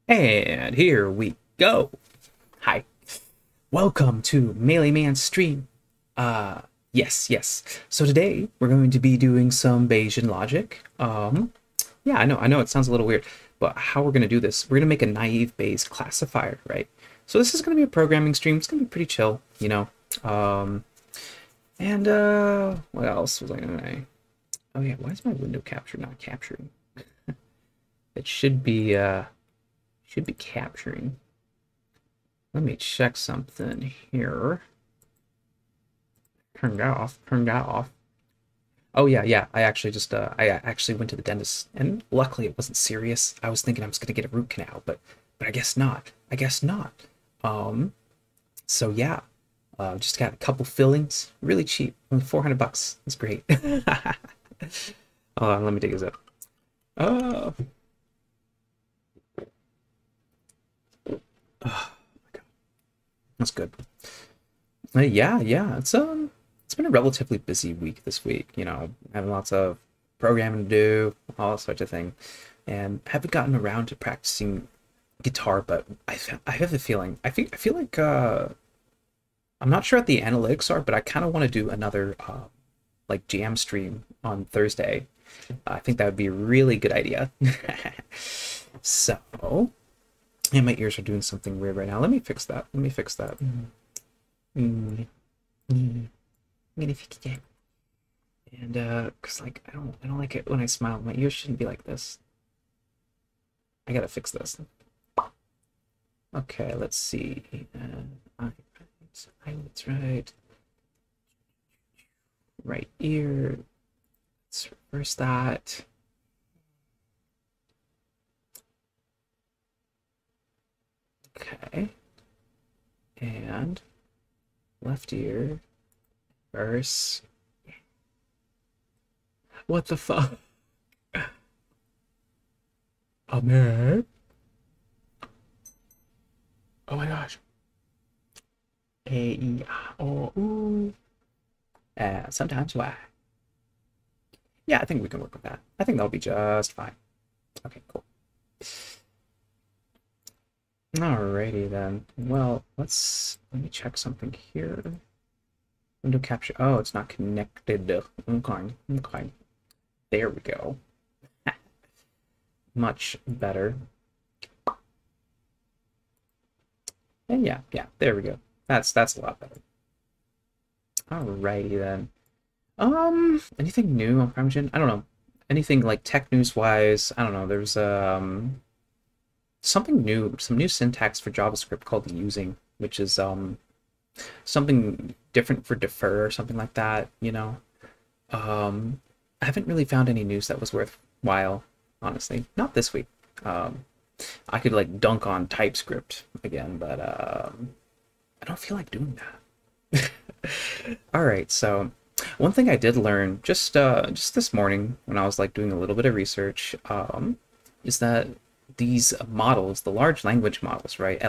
And here we go. Hi. Welcome to Melee Man's stream. Yes. So today we're going to be doing some Bayesian logic. Yeah, I know it sounds a little weird, but how we're going to do this, we're going to make a naive Bayes classifier, right? So this is going to be a programming stream. It's going to be pretty chill, you know. What else was I going to say? Oh yeah, why is my window capture not capturing? It should be capturing. Let me check something here. Turn that off. Oh yeah. I actually went to the dentist, and luckily it wasn't serious. I was thinking I was gonna get a root canal, but I guess not. So yeah, just got a couple fillings, really cheap, only 400 bucks. That's great. Hold on, let me take a sip. Oh my god, that's good. Yeah. It's been a relatively busy week this week. You know, having lots of programming to do, all sorts of things, and haven't gotten around to practicing guitar. But I have a feeling. I feel like I'm not sure what the analytics are, but I kind of want to do another like jam stream on Thursday. I think that would be a really good idea. So, and my ears are doing something weird right now. Let me fix that. I'm gonna fix it. And cause like I don't like it when I smile. My ears shouldn't be like this. I gotta fix this. Okay, let's see. Eyelids right. Right ear. Let's reverse that. Okay. And left ear. Reverse. What the fuck? Oh man. Oh my gosh. A-E-I-O-U. Sometimes why? Yeah, I think we can work with that. I think that'll be just fine. Okay, cool. Alrighty then. Well, let me check something here. Window capture. Oh, it's not connected. Okay. There we go. Much better. And yeah, there we go. That's a lot better. Alrighty then. Anything new on Primogen? I don't know. Anything like tech news wise? I don't know. There's something new, some new syntax for JavaScript called using, which is something different for defer or something like that, you know. I haven't really found any news that was worthwhile, honestly. Not this week. I could like dunk on TypeScript again, but I don't feel like doing that. All right, so one thing I did learn just this morning when I was like doing a little bit of research, is that these models, the large language models, right,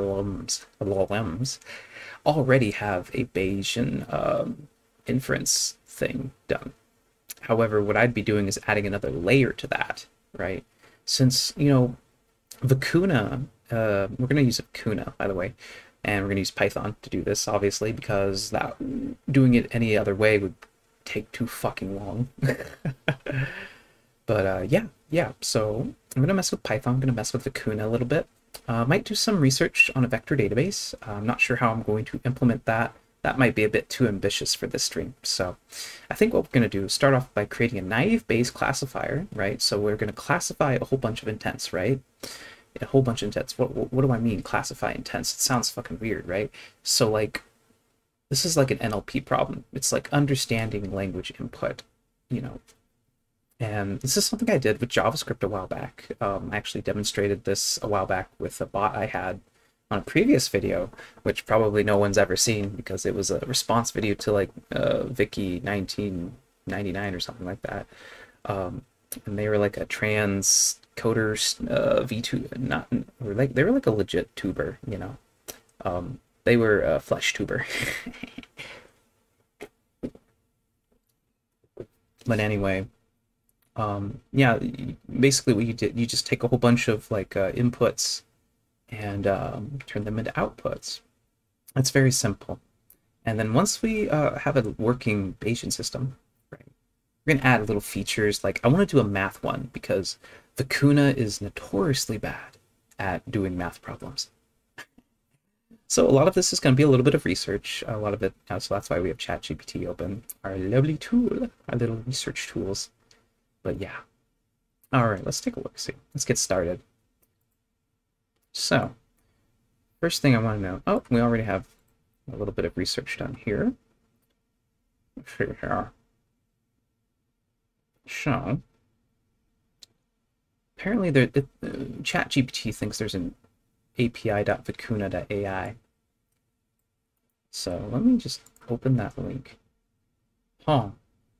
LLMs, already have a Bayesian inference thing done. However, what I'd be doing is adding another layer to that, right? Since, you know, vicuna, we're going to use vicuna, by the way, and we're going to use Python to do this, obviously, because that doing it any other way would take too fucking long. But yeah, so I'm going to mess with Python, I'm going to mess with vicuna a little bit. Might do some research on a vector database. I'm not sure how I'm going to implement that. That might be a bit too ambitious for this stream. So I think what we're going to do is start off by creating a naive Bayes classifier, right? So we're going to classify a whole bunch of intents, right? A whole bunch of intents. What do I mean classify intents? It sounds fucking weird, right? So like, this is like an NLP problem. It's like understanding language input, you know. And this is something I did with JavaScript a while back. I actually demonstrated this a while back with a bot I had on a previous video, which probably no one's ever seen because it was a response video to like Vicky 1999 or something like that. And they were like a trans coder V2, not or like they were like a legit tuber, you know. They were a flesh tuber. But anyway, yeah, basically what you did, you just take a whole bunch of like inputs and turn them into outputs. It's very simple. And then once we have a working Bayesian system, right, we're going to add little features. Like I want to do a math one because vicuna is notoriously bad at doing math problems. So a lot of this is going to be a little bit of research, a lot of it. So that's why we have ChatGPT open, our lovely tool, our little research tools. But yeah. All right, let's take a look. See, let's get started. So first thing I want to know, oh, we already have a little bit of research done here. Let's see here. So apparently ChatGPT thinks there's an api.vicuna.ai. So let me just open that link. Huh.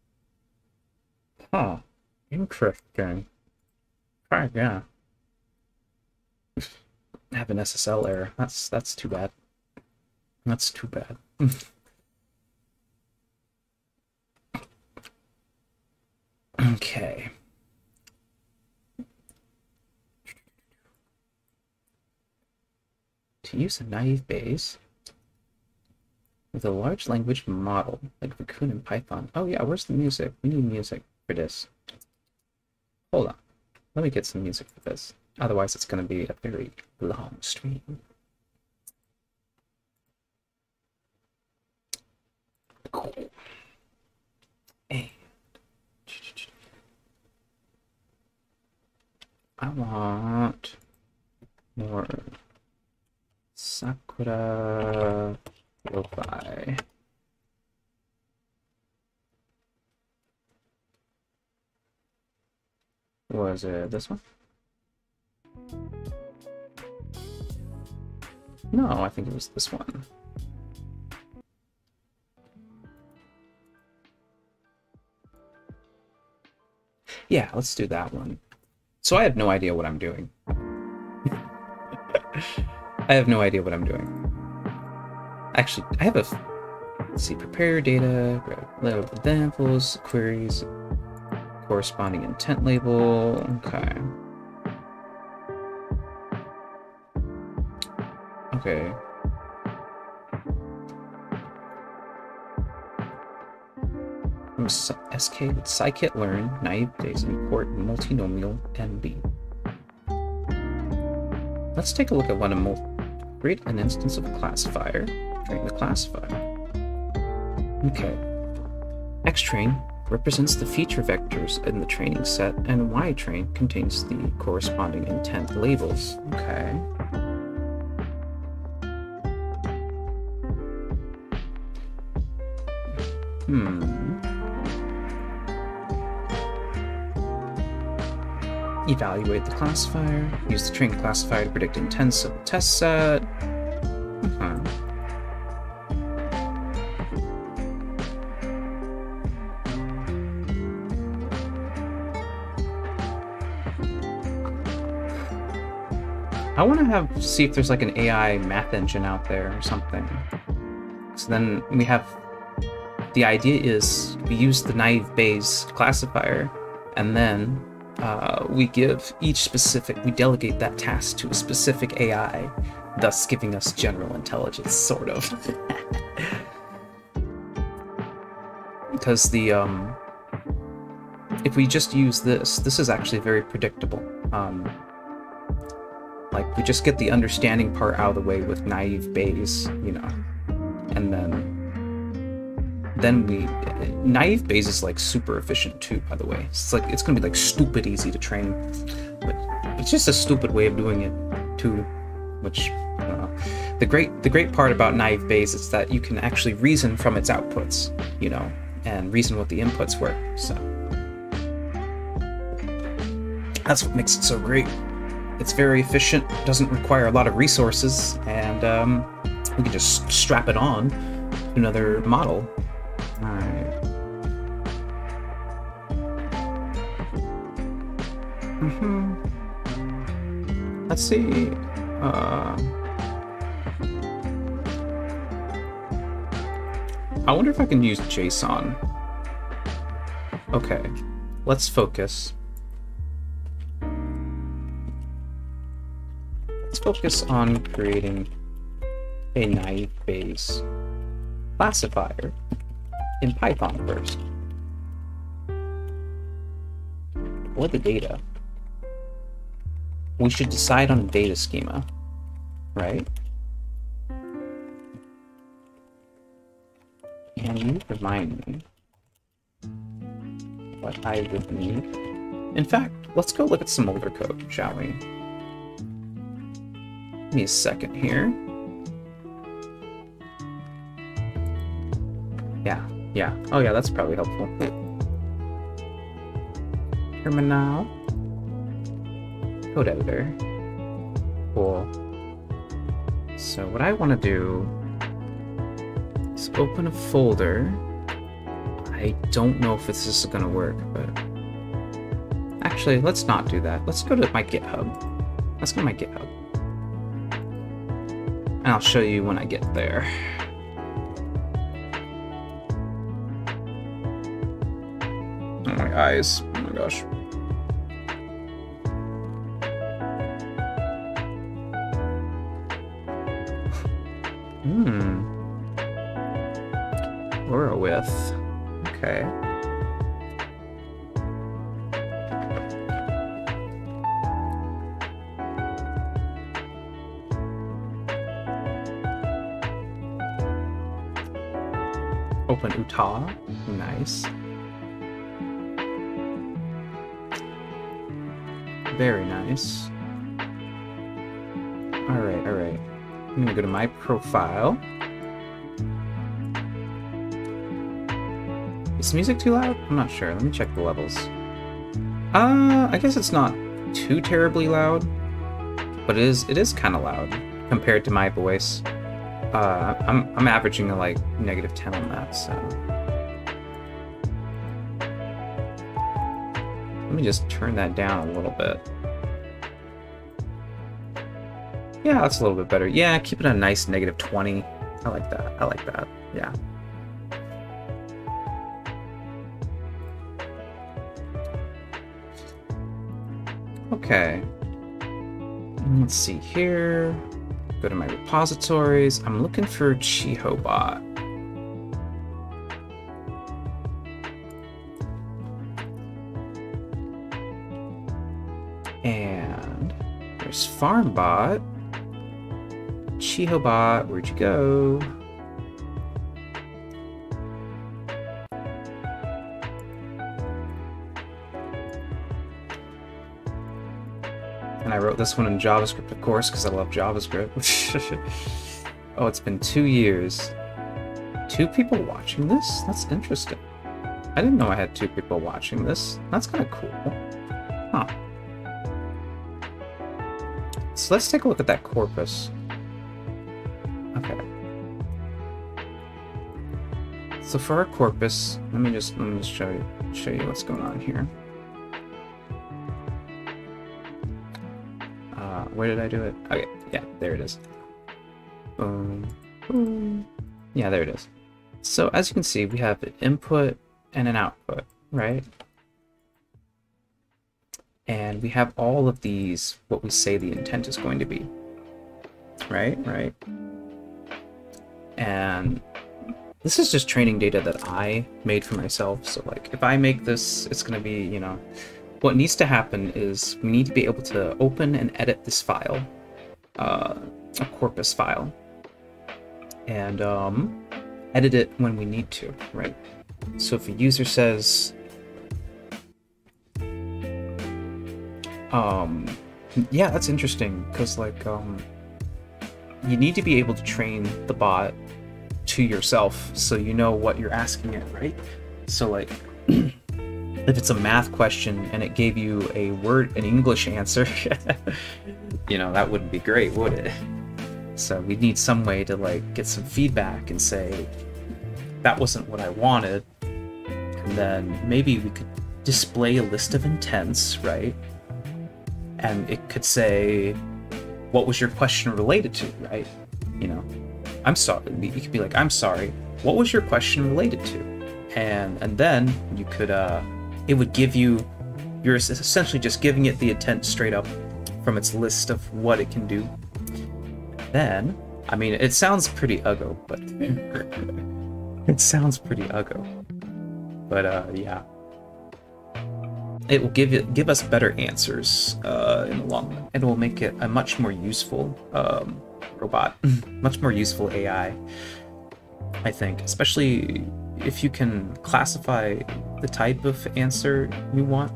Interesting. Yeah. I have an SSL error. That's too bad. That's too bad. Okay. To use a naive Bayes with a large language model like vicuna and Python. Oh yeah, where's the music? We need music for this. Hold on. Let me get some music for this. Otherwise it's going to be a very long stream. Cool. And I want more Sakura lo-fi. Was it this one? No, I think it was this one. Yeah, let's do that one. So I have no idea what I'm doing. I have no idea what I'm doing. Actually, I have a... Let's see, prepare your data, grab examples, queries, corresponding intent label. Okay. Okay. From SK with scikit-learn, naive Bayes, import multinomial NB. Let's take a look at what create an instance of a classifier. Train the classifier. Okay. Xtrain represents the feature vectors in the training set, and Ytrain contains the corresponding intent labels. Okay. Evaluate the classifier. Use the trained classifier to predict intents of the test set. I want to see if there's like an AI math engine out there or something. So then we have, the idea is we use the naive Bayes classifier, and then we give we delegate that task to a specific AI, thus giving us general intelligence, sort of. Because if we just use this is actually very predictable. Like, we just get the understanding part out of the way with naive Bayes, you know, and then naive Bayes is like super efficient too, by the way. It's gonna be like stupid easy to train, but it's just a stupid way of doing it too, which I don't know. The great part about naive Bayes is that you can actually reason from its outputs, you know, and reason what the inputs were. So that's what makes it so great. It's very efficient, doesn't require a lot of resources, and we can just strap it on to another model. Alright. Let's see. I wonder if I can use JSON. Okay, let's focus. focus on creating a naive Bayes classifier in Python first. What the data? We should decide on a data schema, right? Can you remind me what I would need? In fact, let's go look at some older code, shall we? Give me a second here. Yeah. Oh yeah, that's probably helpful. Terminal. Code editor. Cool. So what I want to do is open a folder. I don't know if this is going to work, but actually, let's not do that. Let's go to my GitHub. Let's go to my GitHub. And I'll show you when I get there. Oh, my eyes. Oh my gosh. Laura with. Okay. Open Utah. Nice. Very nice. Alright. I'm gonna go to my profile. Is the music too loud? I'm not sure. Let me check the levels. I guess it's not too terribly loud, but it is kind of loud compared to my voice. I'm averaging like -10 on that, so let me just turn that down a little bit. Yeah, that's a little bit better. Yeah, keep it a nice -20. I like that. Yeah. Okay. Let's see here. Go to my repositories. I'm looking for ChihoBot. And there's FarmBot. ChihoBot, where'd you go? And I wrote this one in JavaScript, of course, because I love JavaScript. Oh, it's been 2 years. 2 people watching this? That's interesting. I didn't know I had 2 people watching this. That's kind of cool. Huh. So let's take a look at that corpus. Okay. So for our corpus, let me just show you what's going on here. Where did I do it? Okay, yeah, there it is. Boom, boom. Yeah, there it is. So as you can see, we have an input and an output, right? And we have all of these, what we say the intent is going to be, right? And this is just training data that I made for myself. So like, if I make this, it's going to be, you know, what needs to happen is we need to be able to open and edit this file, a corpus file, and edit it when we need to, right? So if a user says, yeah, that's interesting, because like, you need to be able to train the bot to yourself so you know what you're asking it, right? So like, if it's a math question and it gave you an English answer, you know, that wouldn't be great, would it? So we need some way to like get some feedback and say, that wasn't what I wanted. And then maybe we could display a list of intents, right? And it could say, what was your question related to, right? You know, I'm sorry. You could be like, I'm sorry, what was your question related to? And then you could, it would give you, you're essentially just giving it the intent straight up from its list of what it can do. Then, I mean, it sounds pretty uggo, but it sounds pretty uggo. But yeah, it will give us better answers in the long run. It will make it a much more useful robot, much more useful AI, I think, especially if you can classify the type of answer you want.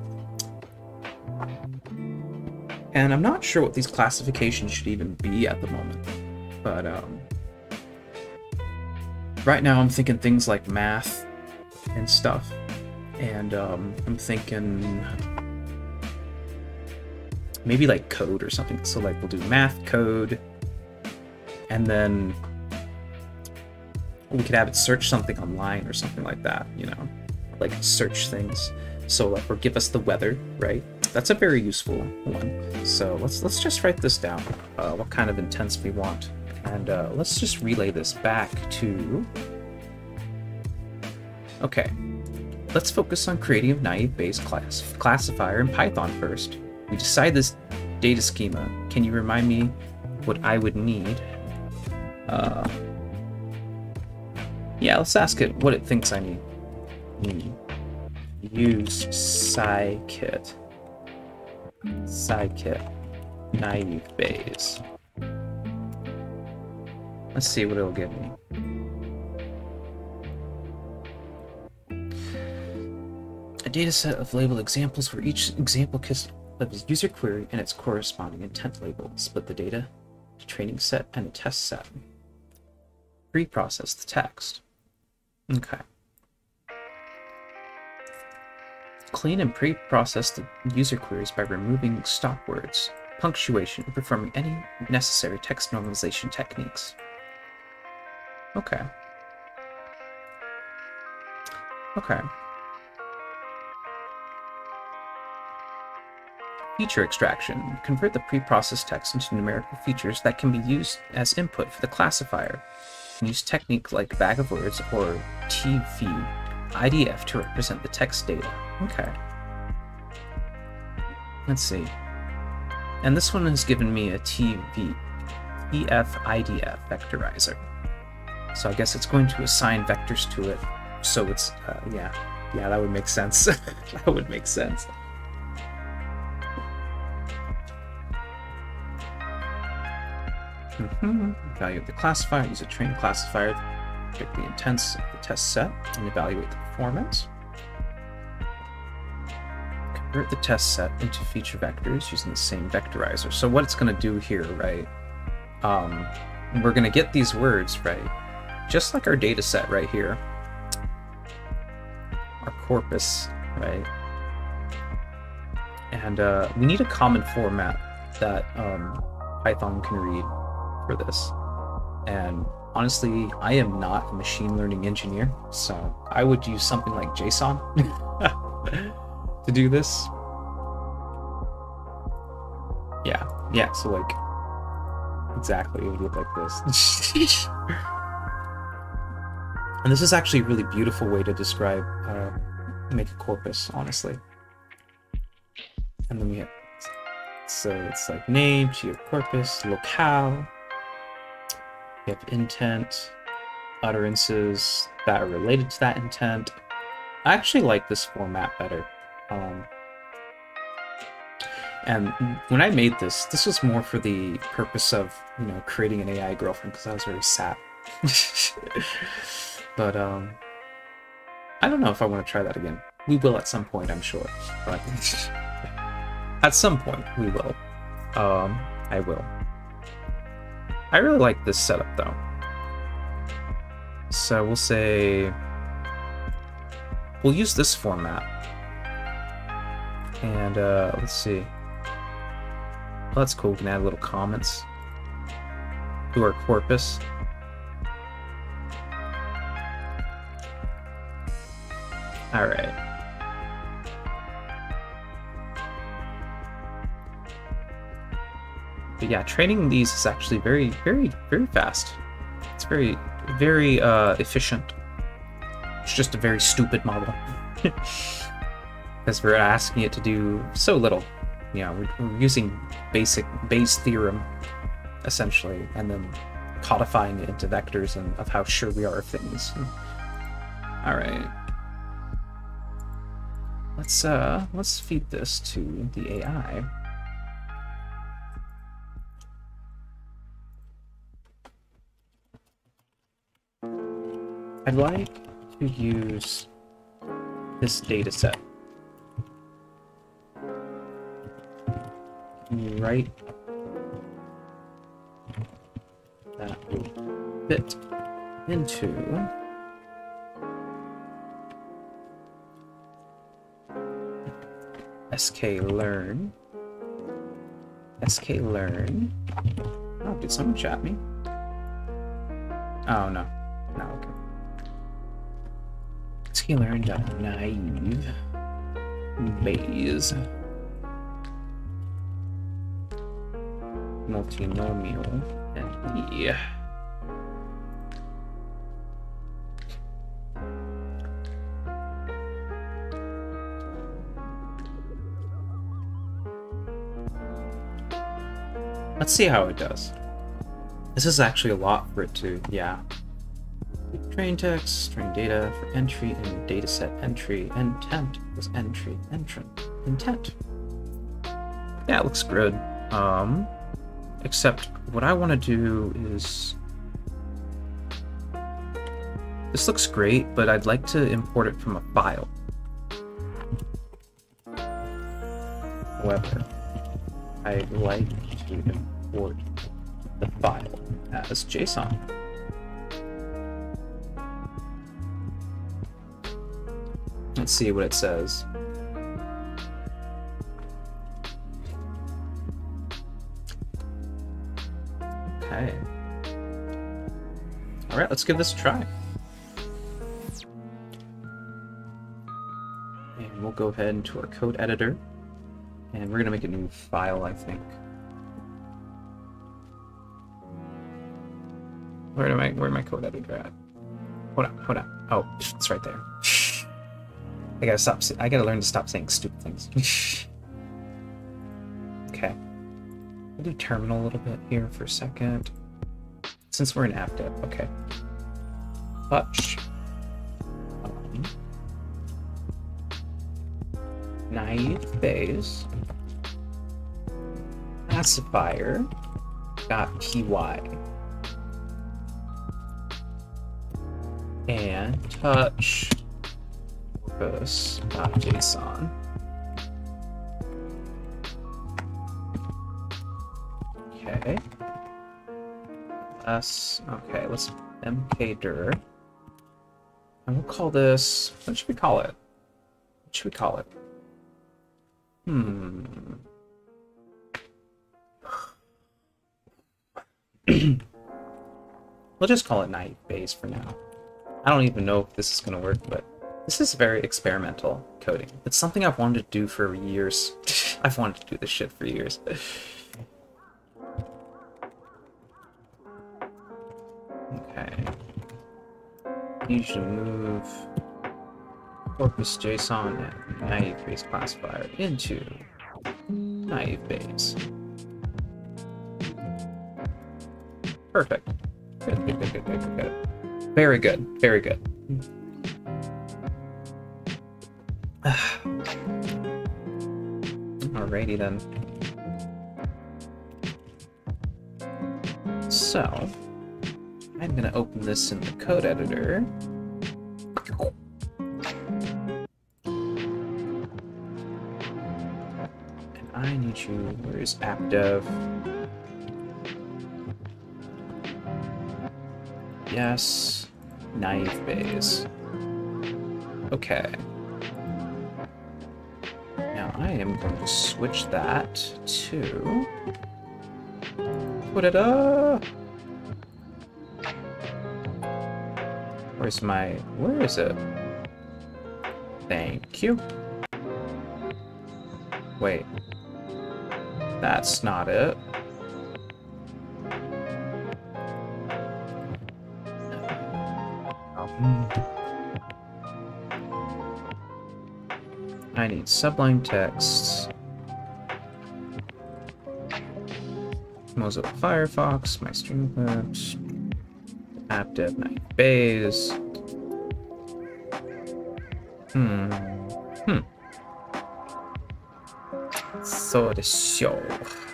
And I'm not sure what these classifications should even be at the moment, but right now I'm thinking things like math and stuff, and I'm thinking maybe like code or something. So like we'll do math, code, and then we could have it search something online or something like that, you know, like search things. So like, or give us the weather, right? That's a very useful one. So let's just write this down, what kind of intents we want, and let's just relay this back to. Okay, let's focus on creating a naive Bayes classifier in Python first. We decide this data schema. Can you remind me what I would need? Yeah, let's ask it what it thinks I need. Use scikit naive Bayes. Let's see what it'll give me. A data set of labeled examples for each example of his user query and its corresponding intent label. Split the data to training set and a test set. Pre-process the text. Okay. Clean and pre-process the user queries by removing stop words, punctuation, and performing any necessary text normalization techniques. Okay. Okay. Feature extraction. Convert the pre-processed text into numerical features that can be used as input for the classifier. Use technique like bag of words or TF-IDF to represent the text data. Okay. Let's see. And this one has given me a TF-IDF vectorizer. So I guess it's going to assign vectors to it. So it's, yeah, that would make sense. That would make sense. Value of the classifier. Use a trained classifier to predict the intents of the test set and evaluate the performance. Convert the test set into feature vectors using the same vectorizer. So what it's going to do here, right? We're going to get these words, right? Just like our data set right here. Our corpus, right? And we need a common format that Python can read for this. And honestly, I am not a machine learning engineer, so I would use something like JSON to do this. Yeah, so like, exactly, it would look like this. And this is actually a really beautiful way to describe, make a corpus, honestly. And then we have, so it's like name, geocorpus, locale. We have intent, utterances that are related to that intent. I actually like this format better. And when I made this was more for the purpose of, you know, creating an AI girlfriend, because I was very sad. But I don't know if I want to try that again. We will at some point, I'm sure. But at some point, we will. I will. I really like this setup, though. So we'll say we'll use this format, and let's see. Well, that's cool. We can add little comments to our corpus. All right. But yeah, training these is actually very, very, very fast. It's very, very efficient. It's just a very stupid model. Because we're asking it to do so little. Yeah, we're using basic Bayes theorem essentially, and then codifying it into vectors and of how sure we are of things. All right. Let's feed this to the AI. I'd like to use this data set. Right. That will fit into sklearn. Sklearn. Oh, did someone chat me? Oh no. No, okay. Sklearn.naive Bayes multinomial and E. Let's see how it does. This is actually a lot for it to, yeah. Train text, train data for entry in dataset entry, intent was entry, entrant, intent. Yeah, it looks good. Except what I want to do is, this looks great, but I'd like to import it from a file. However, I'd like to import the file as JSON. Let's see what it says. Okay. All right, let's give this a try. And we'll go ahead into our code editor, and we're gonna make a new file, I think. Where'd my code editor at? Hold on. Oh, it's right there. I gotta learn to stop saying stupid things. Okay. I'll do terminal a little bit here for a second. Since we're in AppDev, okay. Touch. Naive Bayes. Classifier. .py. And touch. JSON. Okay. Let's mkdir. And we'll call this, what should we call it? We'll just call it Naive Bayes for now. I don't even know if this is gonna work, but this is very experimental coding. It's something I've wanted to do for years. I've wanted to do this shit for years. Okay. You should move corpus JSON and naive Bayes classifier into Naive Bayes. Perfect. Good. Very good. Alrighty then. So, I'm gonna open this in the code editor. And I need you, where is AppDev? Yes, Naive Bayes. Okay. Now I am going to switch that to... Put it up! Where is it? Thank you. Wait. That's not it. I need sublime text, Mozilla Firefox, my Streamlabs, app dev 9 Bays. So the show.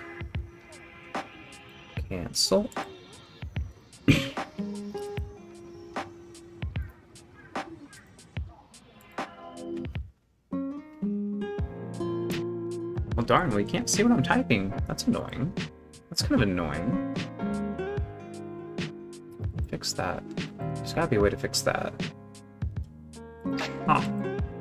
Cancel. Well, darn, we can't see what I'm typing. That's annoying. That's kind of annoying. Fix that. There's gotta be a way to fix that. Huh.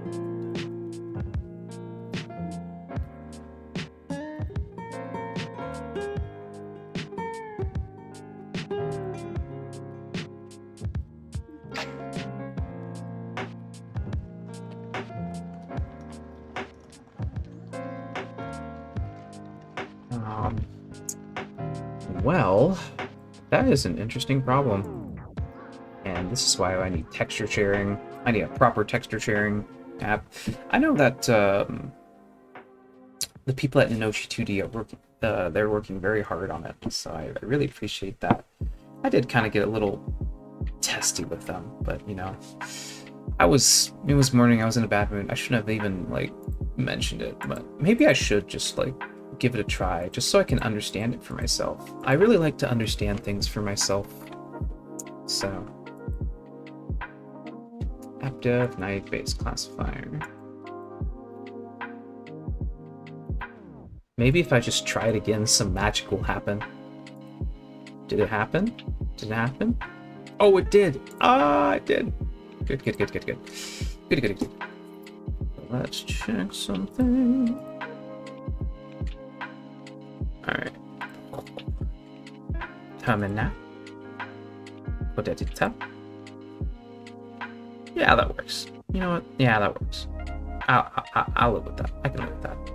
Well, that is an interesting problem. And this is why I need texture sharing. I need a proper texture sharing app. I know that the people at Ninochi 2D are working, they're working very hard on it, so I really appreciate that. I did kind of get a little testy with them, but you know, it was morning, I was in a bad mood. I shouldn't have even like mentioned it, but maybe I should just like give it a try, just so I can understand it for myself. I really like to understand things for myself. So, app dev, night base classifier. Maybe if I just try it again, some magic will happen. Did it happen? Did it happen? Oh, it did! Ah, it did! Good, good, good, good, good. Good, good, good. Let's check something. Alright. Terminal. Podedita. Yeah, that works. You know what? Yeah, that works. I'll live with that. I can live with that.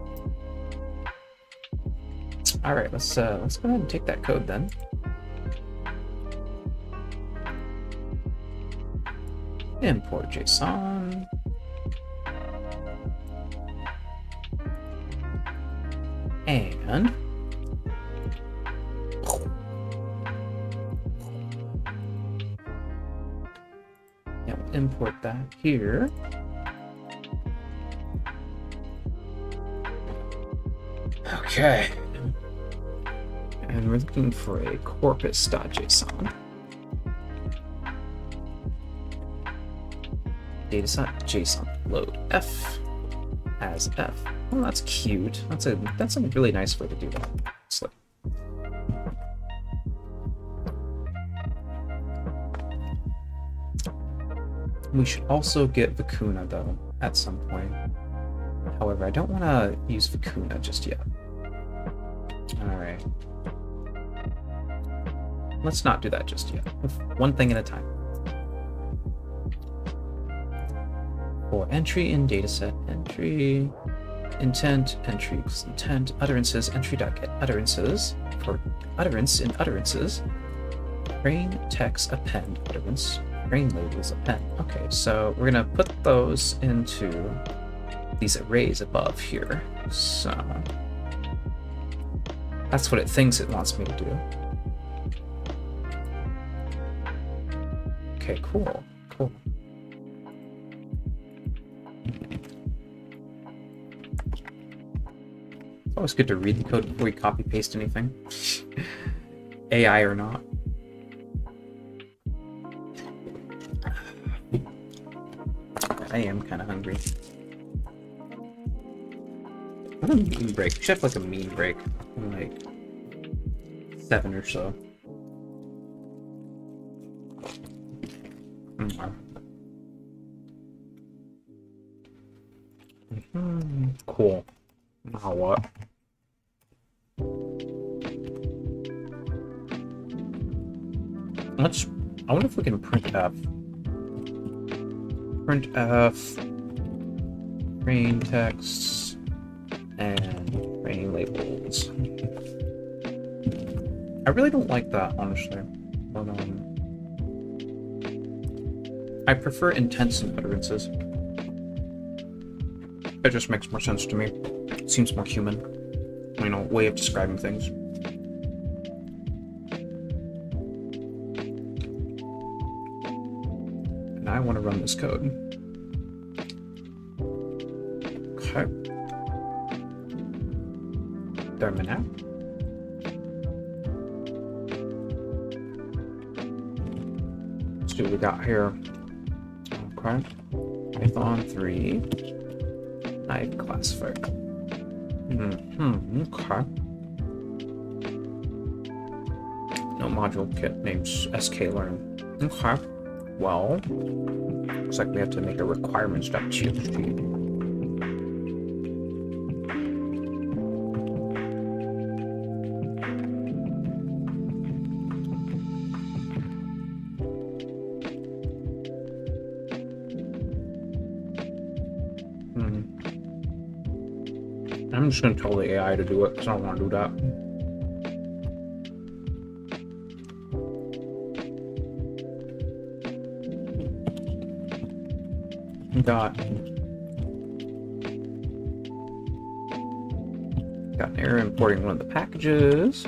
Alright, let's go ahead and take that code then. Import JSON. And yeah, we'll import that here. Okay. And we're looking for a corpus.json. Dataset.json load f as f. Well, that's cute. That's a really nice way to do that. It's like, we should also get vicuna though at some point. However, I don't want to use vicuna just yet. All right. Let's not do that just yet. One thing at a time. For entry in dataset, entry intent, entry equals intent, utterances, entry.get utterances, for utterance in utterances, brain text append utterance, brain labels append. Okay, so we're gonna put those into these arrays above here. So that's what it thinks it wants me to do. Okay, cool, cool. It's always good to read the code before you copy paste anything. AI or not. I am kind of hungry. What a mean break. We should have like a mean break in like 7 or so. Cool. Now what? I wonder if we can print F. Print F, brain text, and brain labels. I really don't like that, honestly. But, I prefer intents and utterances. It just makes more sense to me. It seems more human. You know, way of describing things. want to run this code. Okay. Terminal. Let's see what we got here. Okay. Python 3. Knife classifier. Okay. No module kit named sklearn. Okay. Well, looks like we have to make a requirements.txt. I'm just going to tell the AI to do it because I don't want to do that. Got an error importing one of the packages.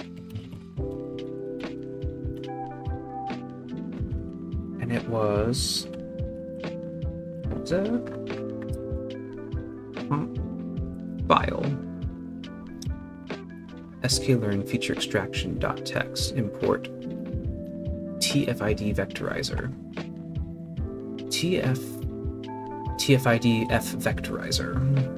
And it was... what's that? File. sklearn feature extraction.txt import tfid vectorizer. tfid f vectorizer.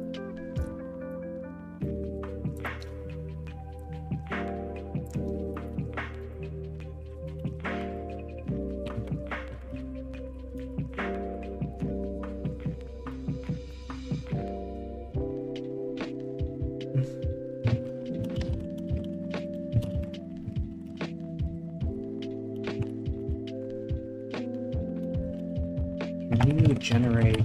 Generate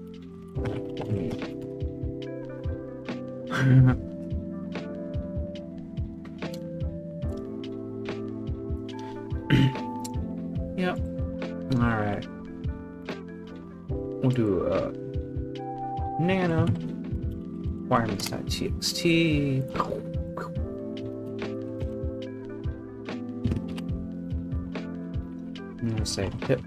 yep. All right, we'll do nano requirements.txt. I'm gonna say pip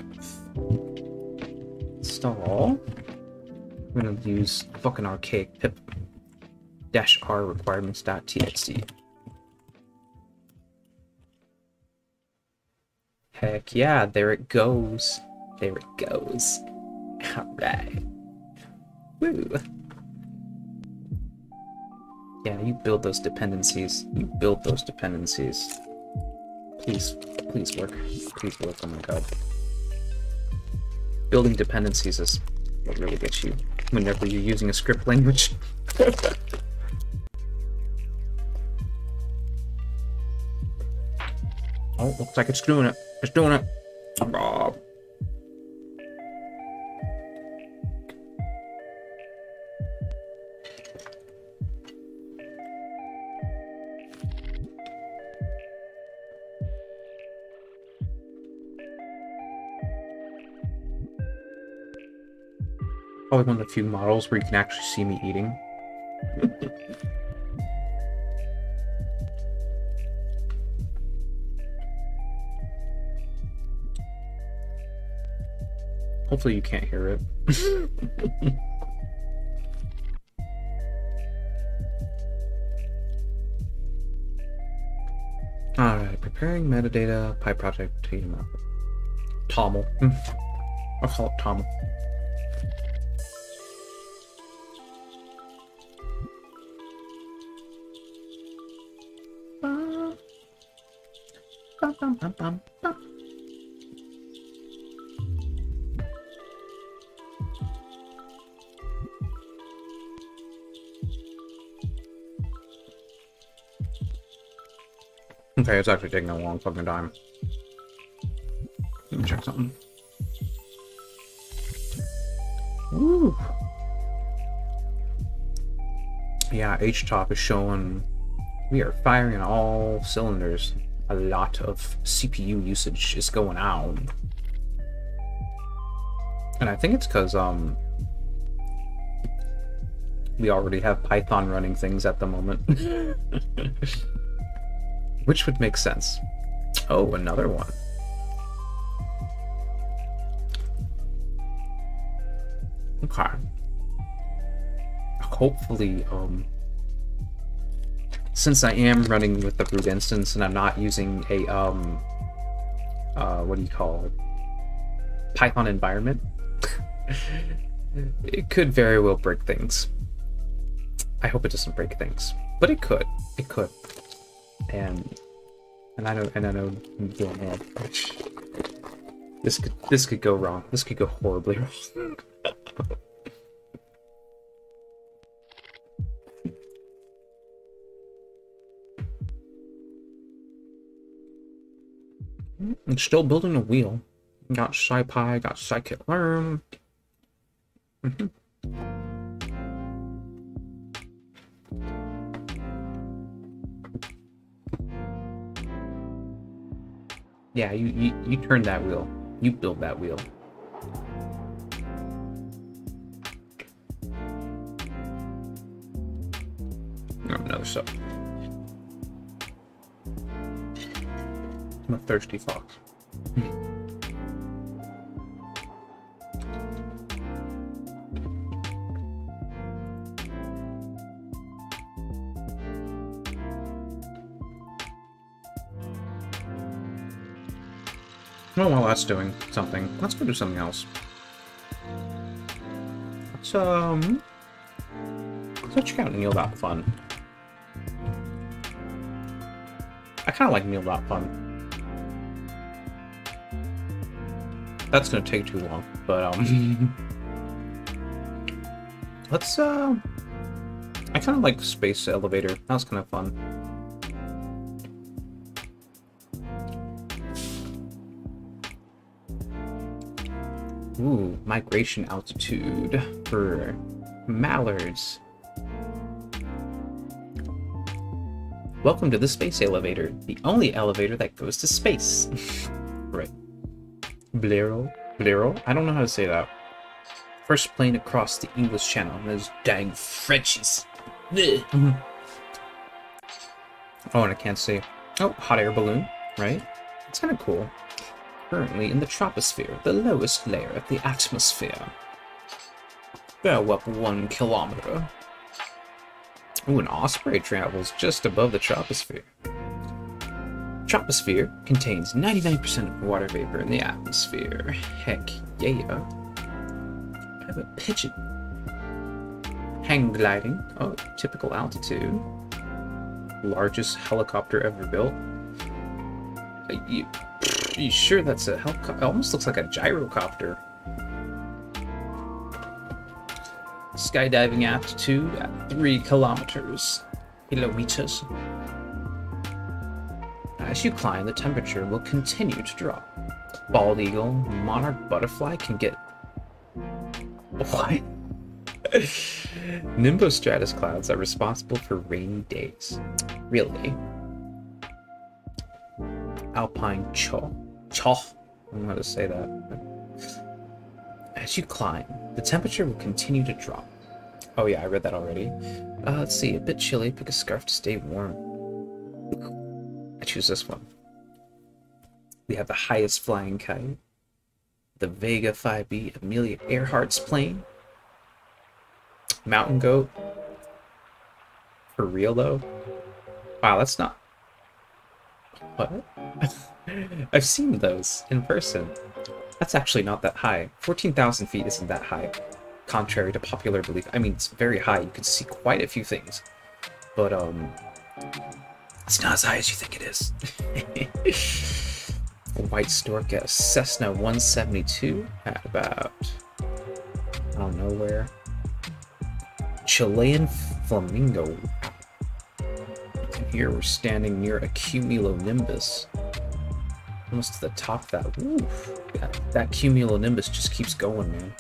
install. I'm gonna use fucking archaic pip -r requirements.txt. Heck yeah, there it goes. There it goes. Alright. Woo. Yeah, you build those dependencies. You build those dependencies. Please work. Please work, oh my god. Building dependencies is what really gets you whenever you're using a script language. Oh, looks like it's doing it. It's doing it. Oh. Probably one of the few models where you can actually see me eating. Hopefully you can't hear it. Alright, preparing metadata, PyProject, TOML. I'll call it TOML. Okay, it's actually taking a long fucking time. Let me check something. Woo! Yeah, HTOP is showing we are firing on all cylinders. A lot of CPU usage is going on. And I think it's because we already have Python running things at the moment. Which would make sense. Oh, another one. Okay. Hopefully, since I am running with the root instance and I'm not using a, what do you call it? Python environment, it could very well break things. I hope it doesn't break things, but it could. It could. And I know I'm doing wrong. This could go wrong. This could go horribly wrong. I'm still building a wheel. Got SciPy, got scikit-learn. Yeah, you turn that wheel. You build that wheel. Oh, another sub. I'm a thirsty fox. Oh, well, that's doing something. Let's go do something else. Let's check out Neil.fun. I kind of like Neil.fun. That's gonna take too long, but let's I kind of like Space Elevator. That was kind of fun. Ooh, migration altitude for mallards. Welcome to the Space Elevator, the only elevator that goes to space. Right. Blaireau? I don't know how to say that. First plane across the English Channel. Those dang Frenchies. Oh, and I can't say. Oh, hot air balloon, right? It's kind of cool. Currently in the troposphere, the lowest layer of the atmosphere. Go up 1 kilometer. Ooh, an osprey travels just above the troposphere. Troposphere contains 99% of water vapor in the atmosphere. Heck yeah. I have a pigeon. Hang gliding. Oh, typical altitude. Largest helicopter ever built. You sure that's a helicopter? It almost looks like a gyrocopter. Skydiving altitude at 3 kilometers. As you climb, the temperature will continue to drop. Bald eagle, monarch butterfly can get... What? Nimbostratus clouds are responsible for rainy days. Really? Alpine chaw. I don't know how to say that. As you climb, the temperature will continue to drop. Oh yeah, I read that already. Let's see, a bit chilly, pick a scarf to stay warm. I choose this one. We have the highest flying kite. The Vega 5B Amelia Earhart's plane. Mountain goat. For real though? Wow, that's not... What? I've seen those in person. That's actually not that high. 14,000 feet isn't that high, contrary to popular belief. I mean, it's very high. You can see quite a few things. But, it's not as high as you think it is. A white stork at a Cessna 172 at about... I don't know where. Chilean flamingo. And here we're standing near a cumulonimbus. Almost to the top of that. Oof, that cumulonimbus just keeps going, man.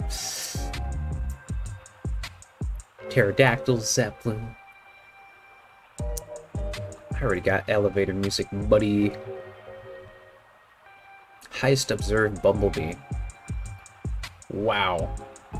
Pterodactyl, zeppelin. I already got elevator music, buddy. Highest observed bumblebee. Wow.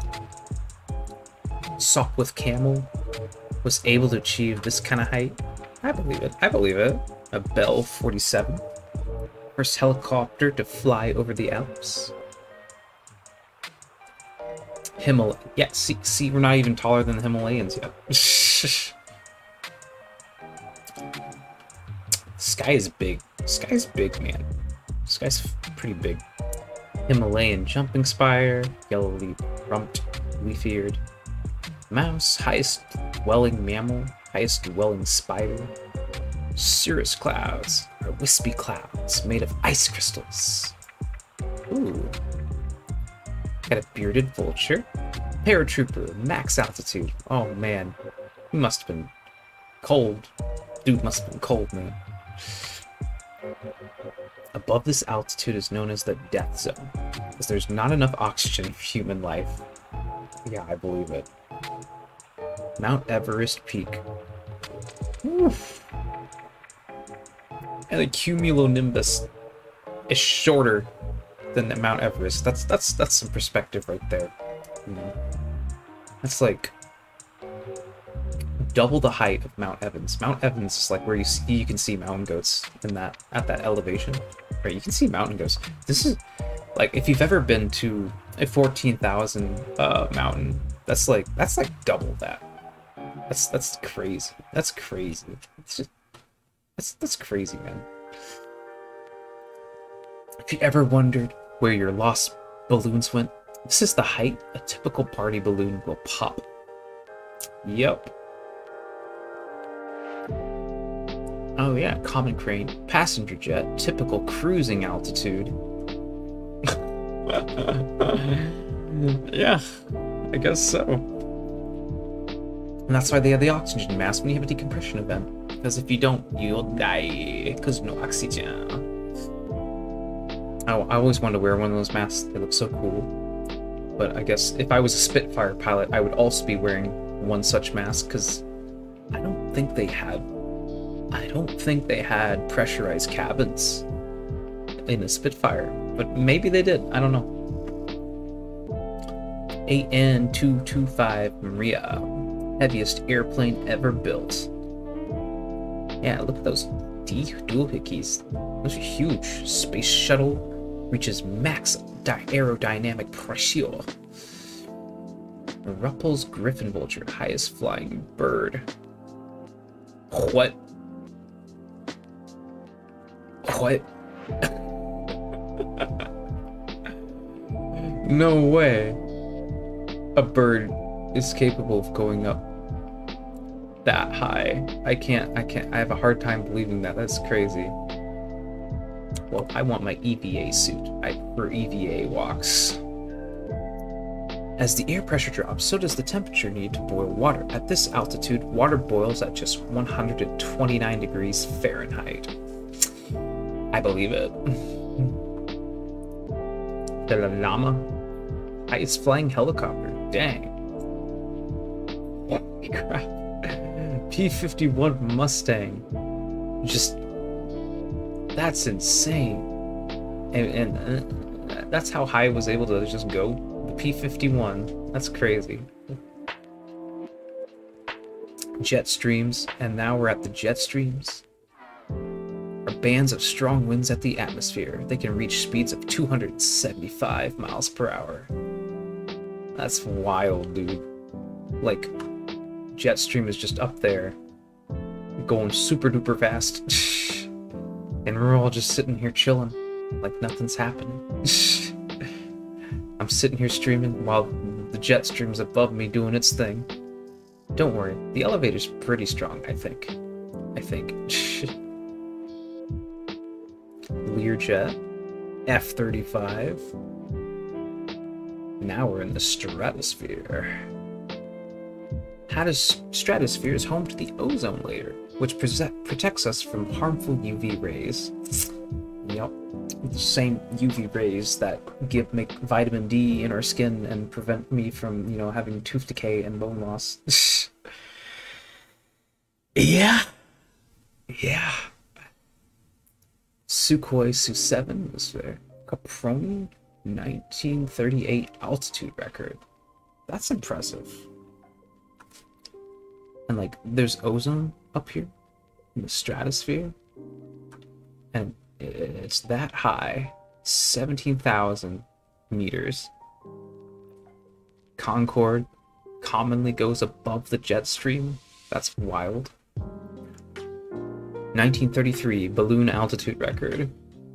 Sopwith camel was able to achieve this kind of height. I believe it. I believe it. A Bell 47. First helicopter to fly over the Alps. Yeah, see, we're not even taller than the Himalayans yet. Sky is big. Sky's big, man. Sky's pretty big. Himalayan jumping spire, yellow leaf rumped, leaf-eared mouse, highest dwelling mammal, highest dwelling spider. Cirrus clouds are wispy clouds made of ice crystals. Ooh. Got a bearded vulture. Paratrooper, max altitude. Oh man, he must have been cold. Dude must have been cold, man. Above this altitude is known as the death zone, because there's not enough oxygen for human life. Yeah, I believe it. Mount Everest Peak. Oof. And the cumulonimbus is shorter than the Mount Everest. That's some perspective right there. You know? That's like double the height of Mount Evans. Mount Evans is like where you can see mountain goats in that at that elevation. Right, you can see mountain goats. This is like if you've ever been to a 14,000 mountain, that's like double that. That's crazy. That's crazy. It's just that's crazy, man. If you ever wondered where your lost balloons went, this is the height a typical party balloon will pop. Yep. Oh yeah, common crane, passenger jet, typical cruising altitude. Yeah, I guess so. And that's why they have the oxygen mask when you have a decompression event. Because if you don't, you'll die. Because no oxygen. I always wanted to wear one of those masks. They look so cool. But I guess if I was a Spitfire pilot, I would also be wearing one such mask. Because I don't think they had pressurized cabins in a Spitfire. But maybe they did. I don't know. AN-225 Maria. Heaviest airplane ever built. Yeah, look at those doohickeys. Those are huge. Space shuttle reaches max aerodynamic pressure. Ruppel's griffin vulture, highest flying bird. What? What? No way. A bird is capable of going up that high. I can't. I have a hard time believing that. That's crazy. Well, I want my EVA suit. I prefer EVA walks. As the air pressure drops, so does the temperature needed to boil water. At this altitude, water boils at just 129 degrees Fahrenheit. I believe it. The Llama. Highest flying helicopter. Dang. Holy crap. P-51 Mustang. Just... that's insane. And that's how high it was able to just go. The P-51. That's crazy. Jet streams. And now we're at the jet streams. Are bands of strong winds at the atmosphere. They can reach speeds of 275 miles per hour. That's wild, dude. Like, jet stream is just up there, going super duper fast. And we're all just sitting here chilling, like nothing's happening. I'm sitting here streaming while the jet stream's above me doing its thing. Don't worry, the elevator's pretty strong, I think. Learjet, F-35. Now we're in the stratosphere. Hatte's stratosphere is home to the ozone layer, which protects us from harmful UV rays. Yep, the same UV rays that make vitamin D in our skin and prevent me from, you know, having tooth decay and bone loss. Yeah. Sukhoi Su-7 was there. Caproni 1938 altitude record. That's impressive. And like, there's ozone up here in the stratosphere, and it's that high, 17,000 meters. Concorde commonly goes above the jet stream. That's wild. 1933 balloon altitude record.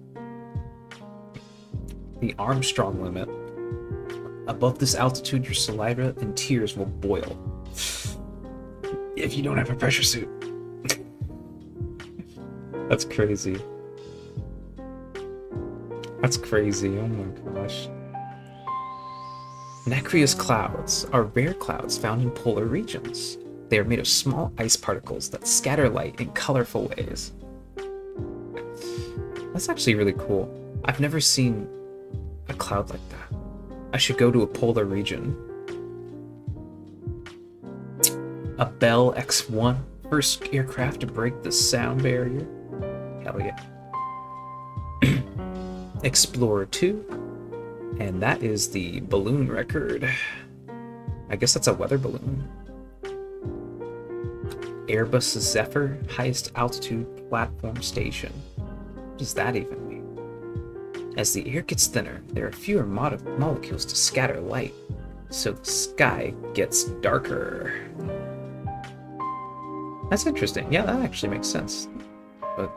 The Armstrong limit. Above this altitude, your saliva and tears will boil. If you don't have a pressure suit. That's crazy. That's crazy, oh my gosh. Nacreous clouds are rare clouds found in polar regions. They are made of small ice particles that scatter light in colorful ways. That's actually really cool. I've never seen a cloud like that. I should go to a polar region. A Bell X-1, first aircraft to break the sound barrier. Hell yeah. Explorer 2, and that is the balloon record. I guess that's a weather balloon. Airbus Zephyr, highest altitude platform station. What does that even mean? As the air gets thinner, there are fewer molecules to scatter light, so the sky gets darker. That's interesting. Yeah, that actually makes sense. But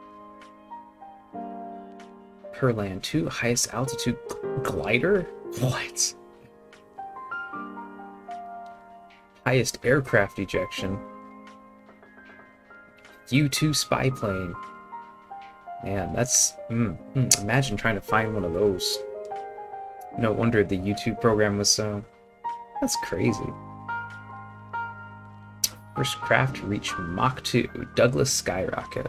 Herland 2, highest altitude glider? What? Highest aircraft ejection. U-2 spy plane. Man, that's... imagine trying to find one of those. No wonder the U-2 program was so... That's crazy. First craft to reach Mach 2, Douglas Skyrocket.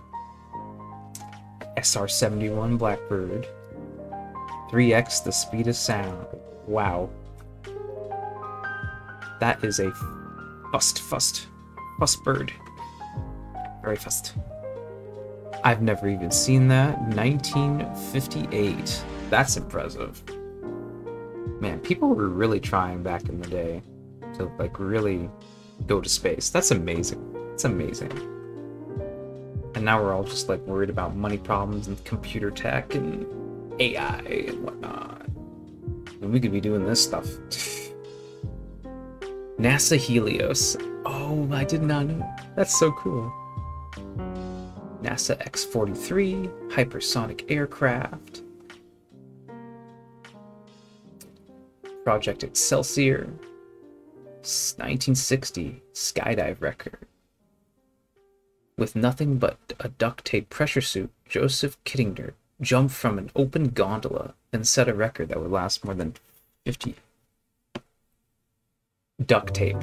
SR-71 Blackbird. 3x the speed of sound. Wow. That is a fuss bird. Very fast. I've never even seen that. 1958. That's impressive. Man, people were really trying back in the day to like really go to space. That's amazing. It's amazing. And now we're all just like worried about money problems and computer tech and AI and whatnot. And we could be doing this stuff. NASA Helios. Oh, I did not know. That's so cool. NASA X-43, hypersonic aircraft. Project Excelsior. 1960 skydive record. With nothing but a duct tape pressure suit, Joseph Kittinger jumped from an open gondola and set a record that would last more than 50. Duct tape.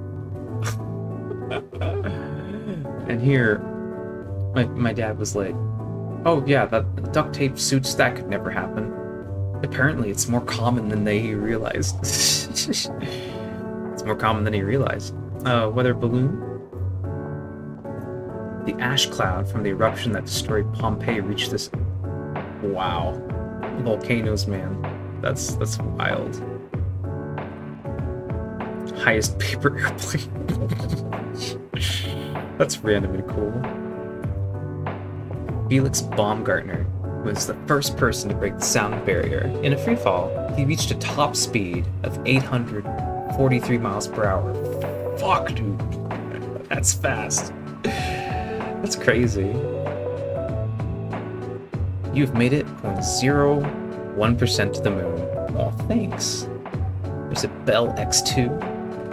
And here, my dad was like, oh yeah, that duct tape suits, that could never happen. Apparently it's more common than they realized. It's more common than he realized. Weather balloon. The ash cloud from the eruption that destroyed Pompeii reached this... Wow. Volcanoes, man. That's wild. Highest paper airplane. That's random and cool. Felix Baumgartner was the first person to break the sound barrier. In a free fall, he reached a top speed of 843 miles per hour. Fuck, dude. That's fast. That's crazy. You've made it 0.01% to the moon. Oh, thanks. There's a Bell X2.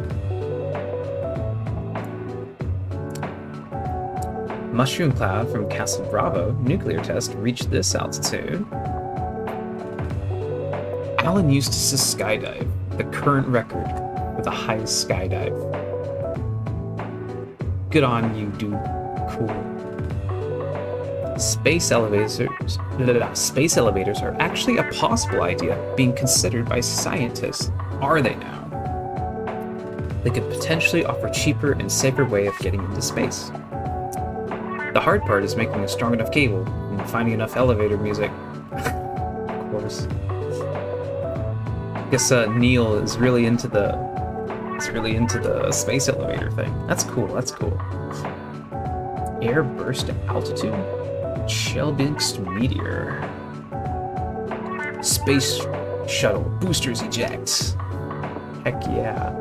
Mushroom cloud from Castle Bravo nuclear test reached this altitude. Alan Eustace's skydive, the current record for the highest skydive. Good on you, dude. Cool. Space elevators are actually a possible idea being considered by scientists. Are they now? They could potentially offer a cheaper and safer way of getting into space. The hard part is making a strong enough cable and finding enough elevator music. Of course. I guess Neil is really into the space elevator thing. That's cool. That's cool. Air burst altitude. Chelyabinsk meteor. Space shuttle boosters eject. Heck yeah.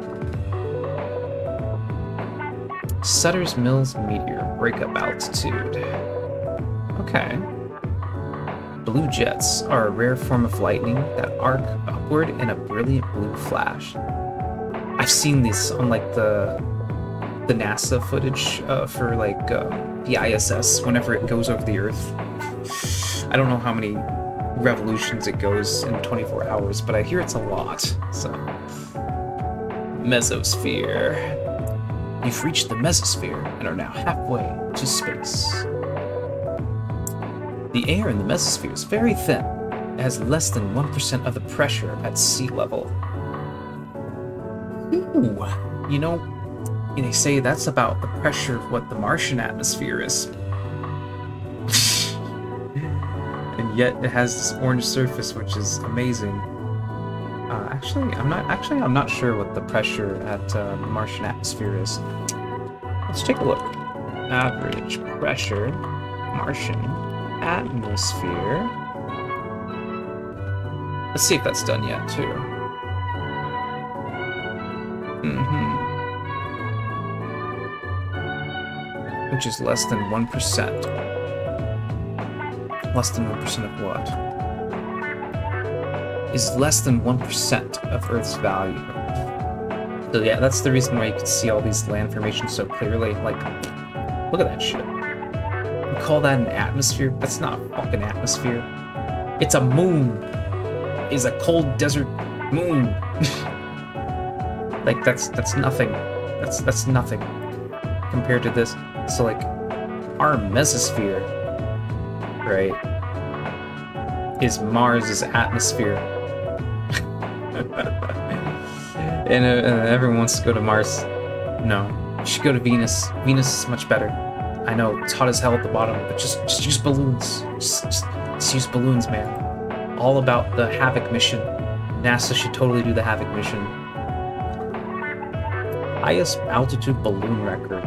Sutter's Mills meteor, breakup altitude. Okay. Blue jets are a rare form of lightning that arc upward in a brilliant blue flash. I've seen this on like the NASA footage for like the ISS whenever it goes over the Earth. I don't know how many revolutions it goes in 24 hours, but I hear it's a lot. So, mesosphere. You've reached the mesosphere and are now halfway to space. The air in the mesosphere is very thin. It has less than 1% of the pressure at sea level. Ooh, you know, they say that's about the pressure of what the Martian atmosphere is. And yet it has this orange surface, which is amazing. I'm not sure what the pressure at the Martian atmosphere is. Let's take a look. Average pressure, Martian atmosphere. Let's see if that's done yet, too. Which is less than 1%. Less than 1% of what? Is less than 1% of Earth's value. So yeah, that's the reason why you can see all these land formations so clearly. Like, look at that shit. You call that an atmosphere? That's not a fucking atmosphere. It's a moon. It's a cold desert moon. Like that's nothing. That's nothing compared to this. So like our mesosphere, right, is Mars's atmosphere. And everyone wants to go to Mars. No, you should go to Venus. Venus is much better. I know it's hot as hell at the bottom, but just use balloons. Just use balloons, man. All about the Havoc mission. NASA should totally do the Havoc mission. Highest altitude balloon record.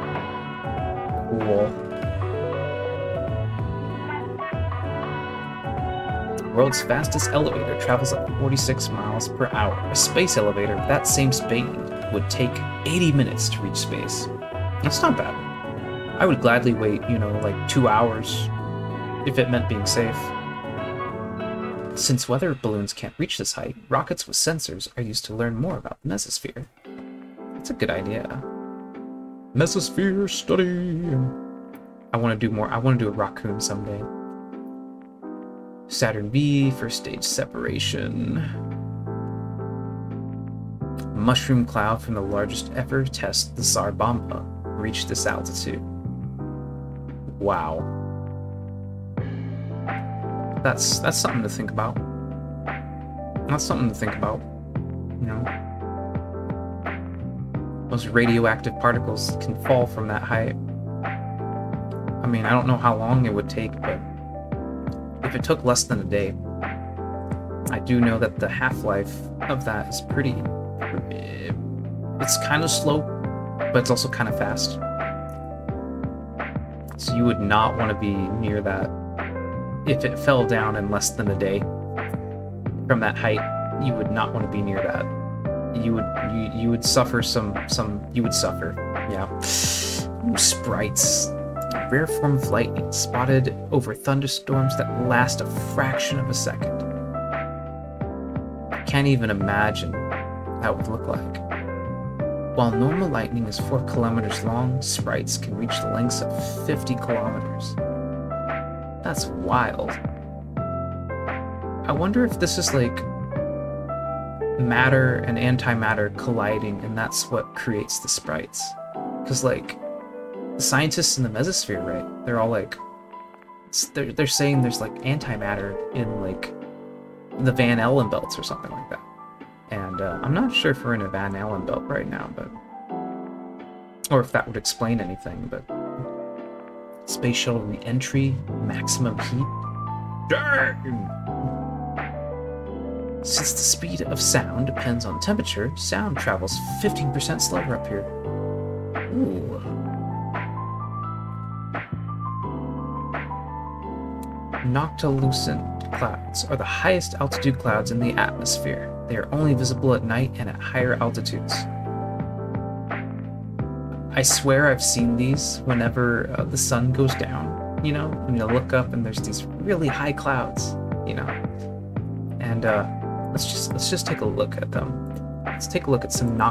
Cool. World's fastest elevator travels at 46 miles per hour. A space elevator with that same speed would take 80 minutes to reach space. That's not bad. I would gladly wait, you know, like 2 hours if it meant being safe. Since weather balloons can't reach this height, rockets with sensors are used to learn more about the mesosphere. That's a good idea. Mesosphere study. I want to do more. I want to do a raccoon someday. Saturn V, first stage separation. Mushroom cloud from the largest ever test, the Tsar Bomba, reached this altitude. Wow. That's something to think about. That's something to think about. You know, those radioactive particles can fall from that height. I mean, I don't know how long it would take, but if it took less than a day, I do know that the half-life of that is pretty... It's kind of slow, but it's also kind of fast. So you would not want to be near that. If it fell down in less than a day from that height, you would not want to be near that. You would suffer you would suffer. Yeah. Ooh, sprites. A rare form of lightning spotted over thunderstorms that last a fraction of a second. I can't even imagine that would look like. While normal lightning is 4 kilometers long, sprites can reach the lengths of 50 kilometers. That's wild. I wonder if this is like matter and antimatter colliding, and that's what creates the sprites. Because like the scientists in the mesosphere, right? They're all like, they're saying there's like antimatter in like the Van Allen belts or something like that. And I'm not sure if we're in a Van Allen belt right now, but or if that would explain anything. But space shuttle re-entry, maximum heat. Dang! Since the speed of sound depends on temperature, sound travels 15% slower up here. Ooh. Noctilucent clouds are the highest altitude clouds in the atmosphere. They are only visible at night and at higher altitudes. I swear I've seen these whenever the sun goes down, you know, when you look up and there's these really high clouds, you know. And let's just take a look at them. Let's take a look at some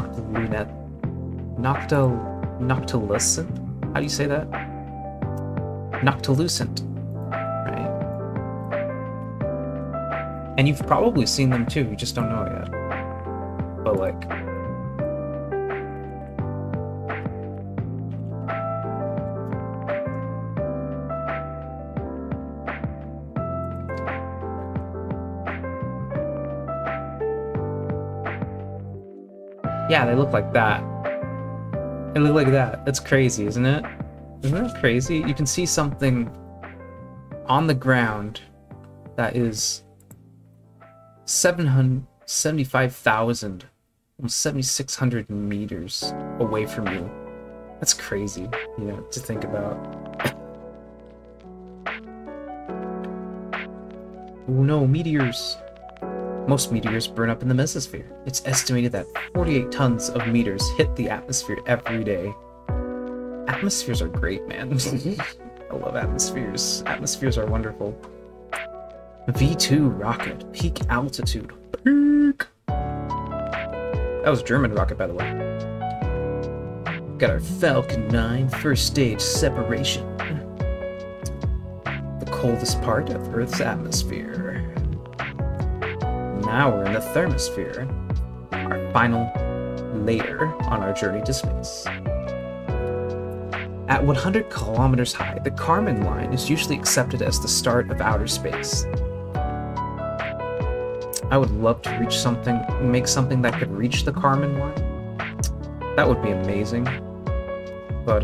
noctilucent. How do you say that? Noctilucent, right? And you've probably seen them too, you just don't know it yet. But like, yeah, they look like that. They look like that. That's crazy, isn't it? Isn't that crazy? You can see something on the ground that is 775,000, almost 7,600 meters away from you. That's crazy, you know, to think about. Oh no, meteors. Most meteors burn up in the mesosphere. It's estimated that 48 tons of meteors hit the atmosphere every day. Atmospheres are great, man. I love atmospheres. Atmospheres are wonderful. V2 rocket, peak altitude. Peak! That was a German rocket, by the way. Got our Falcon 9 first stage separation. The coldest part of Earth's atmosphere. Now we're in the thermosphere, our final layer on our journey to space. At 100 kilometers high, the Kármán line is usually accepted as the start of outer space. I would love to reach something, make something that could reach the Kármán line. That would be amazing. But,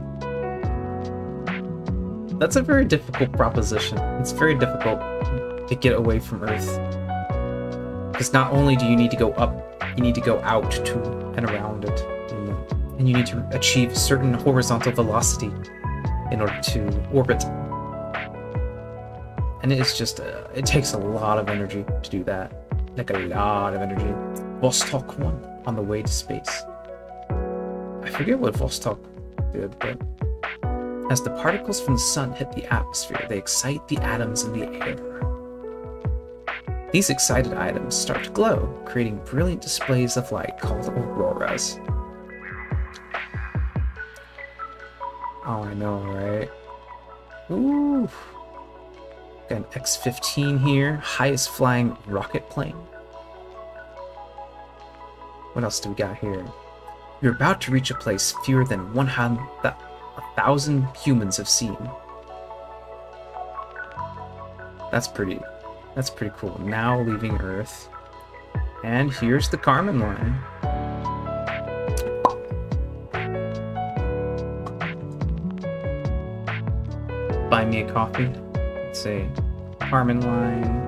that's a very difficult proposition. It's very difficult to get away from Earth. Because not only do you need to go up, you need to go out to and around it. And you need to achieve certain horizontal velocity in order to orbit. And it's just, it takes a lot of energy to do that. Like a lot of energy. Vostok 1 on the way to space. I forget what Vostok did, but as the particles from the sun hit the atmosphere, they excite the atoms in the air. These excited atoms start to glow, creating brilliant displays of light called auroras. Oh, I know, right? Ooh. Got an X-15 here, highest flying rocket plane. What else do we got here? You're about to reach a place fewer than 1,000 humans have seen. That's pretty cool. Now leaving Earth. And here's the Kármán line. Buy me a coffee. Let's see. Kármán line.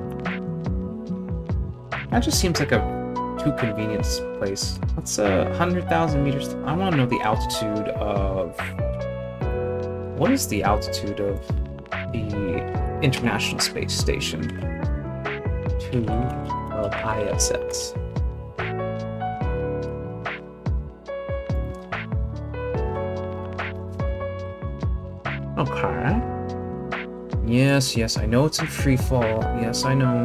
That just seems like a too convenient place. What's 100,000 meters? I want to know the altitude of... What is the altitude of the International Space Station to ISS? Okay. Yes, I know it's in free fall. Yes, I know.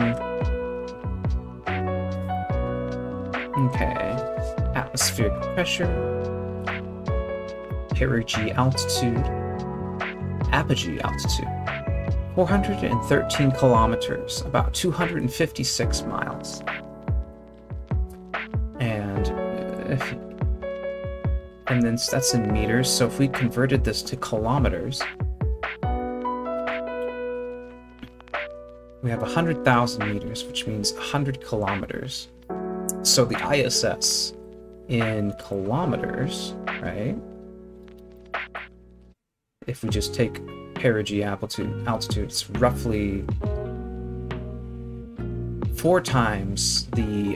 Okay. Atmospheric pressure. Perigee altitude. Apogee altitude. 413 kilometers, about 256 miles. And then that's in meters, so if we converted this to kilometers, we have 100,000 meters, which means 100 kilometers. So the ISS in kilometers, right? If we just take perigee altitude, it's roughly 4 times the,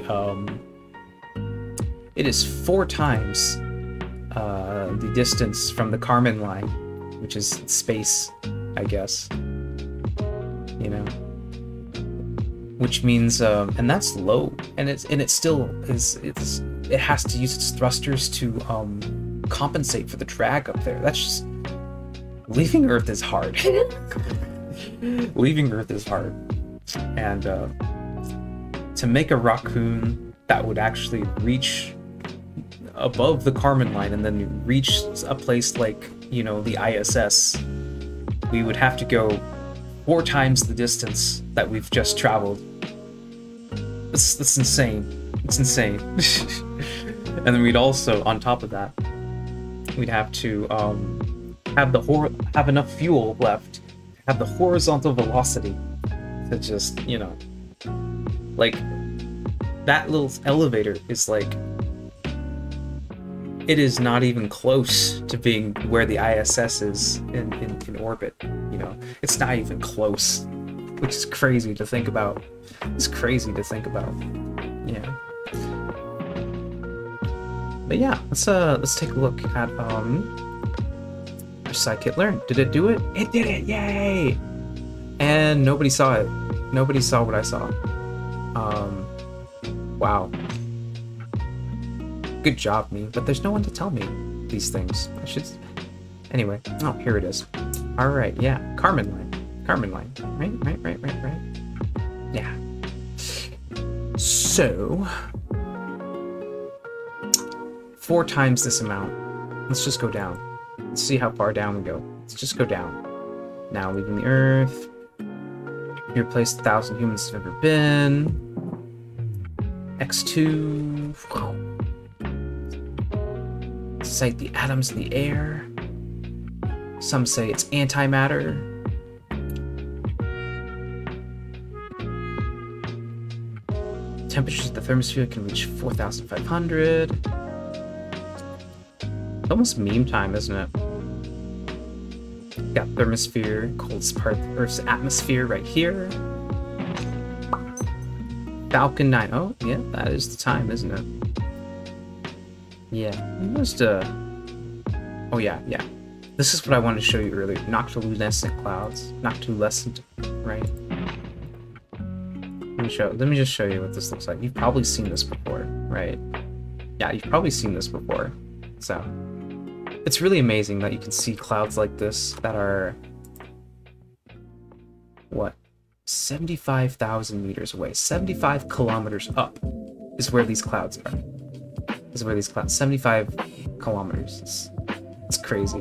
it is 4 times the distance from the Kármán line, which is space, I guess, you know. which means and that's low, and it still is. It has to use its thrusters to compensate for the drag up there. That's just leaving Earth is hard. Leaving Earth is hard, and to make a raccoon that would actually reach above the Kármán line and then reach a place like, you know, the ISS, we would have to go 4 times the distance that we've just traveled. That's insane. It's insane. And then we'd also, on top of that, we'd have to have enough fuel left to have the horizontal velocity to just, you know, like, that little elevator is like, it is not even close to being where the ISS is in orbit, you know? It's not even close, which is crazy to think about. It's crazy to think about, yeah. But yeah, let's take a look at our scikit-learn. Did it do it? It did it! Yay! And nobody saw it. Nobody saw what I saw. Wow. Good job, me. But there's no one to tell me these things. I should... Anyway. Oh, here it is. Alright, yeah. Kármán line. Kármán line. Right. Yeah. So... 4 times this amount. Let's just go down. Let's see how far down we go. Let's just go down. Now leaving the Earth. Your place 1,000 humans have ever been. X2. Cite the atoms in the air. Some say it's antimatter. Temperatures of the thermosphere can reach 4,500. It's almost meme time, isn't it? Got thermosphere, coldest part of the Earth's atmosphere right here. Falcon 9. Oh, yeah, that is the time, isn't it? Yeah, just oh yeah. This is what I wanted to show you earlier. Noctiluminescent clouds. Noctiluminescent, right? Let me just show you what this looks like. You've probably seen this before, right? Yeah, you've probably seen this before. So, it's really amazing that you can see clouds like this that are, what, 75,000 meters away. 75 kilometers up is where these clouds are. 75 kilometers. It's crazy.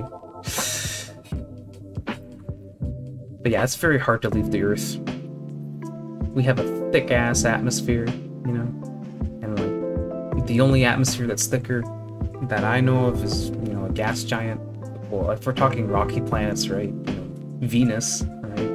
But yeah, it's very hard to leave the Earth. We have a thick-ass atmosphere, you know? And like, the only atmosphere that's thicker that I know of is, you know, a gas giant. Well, if we're talking rocky planets, right? You know, Venus, right?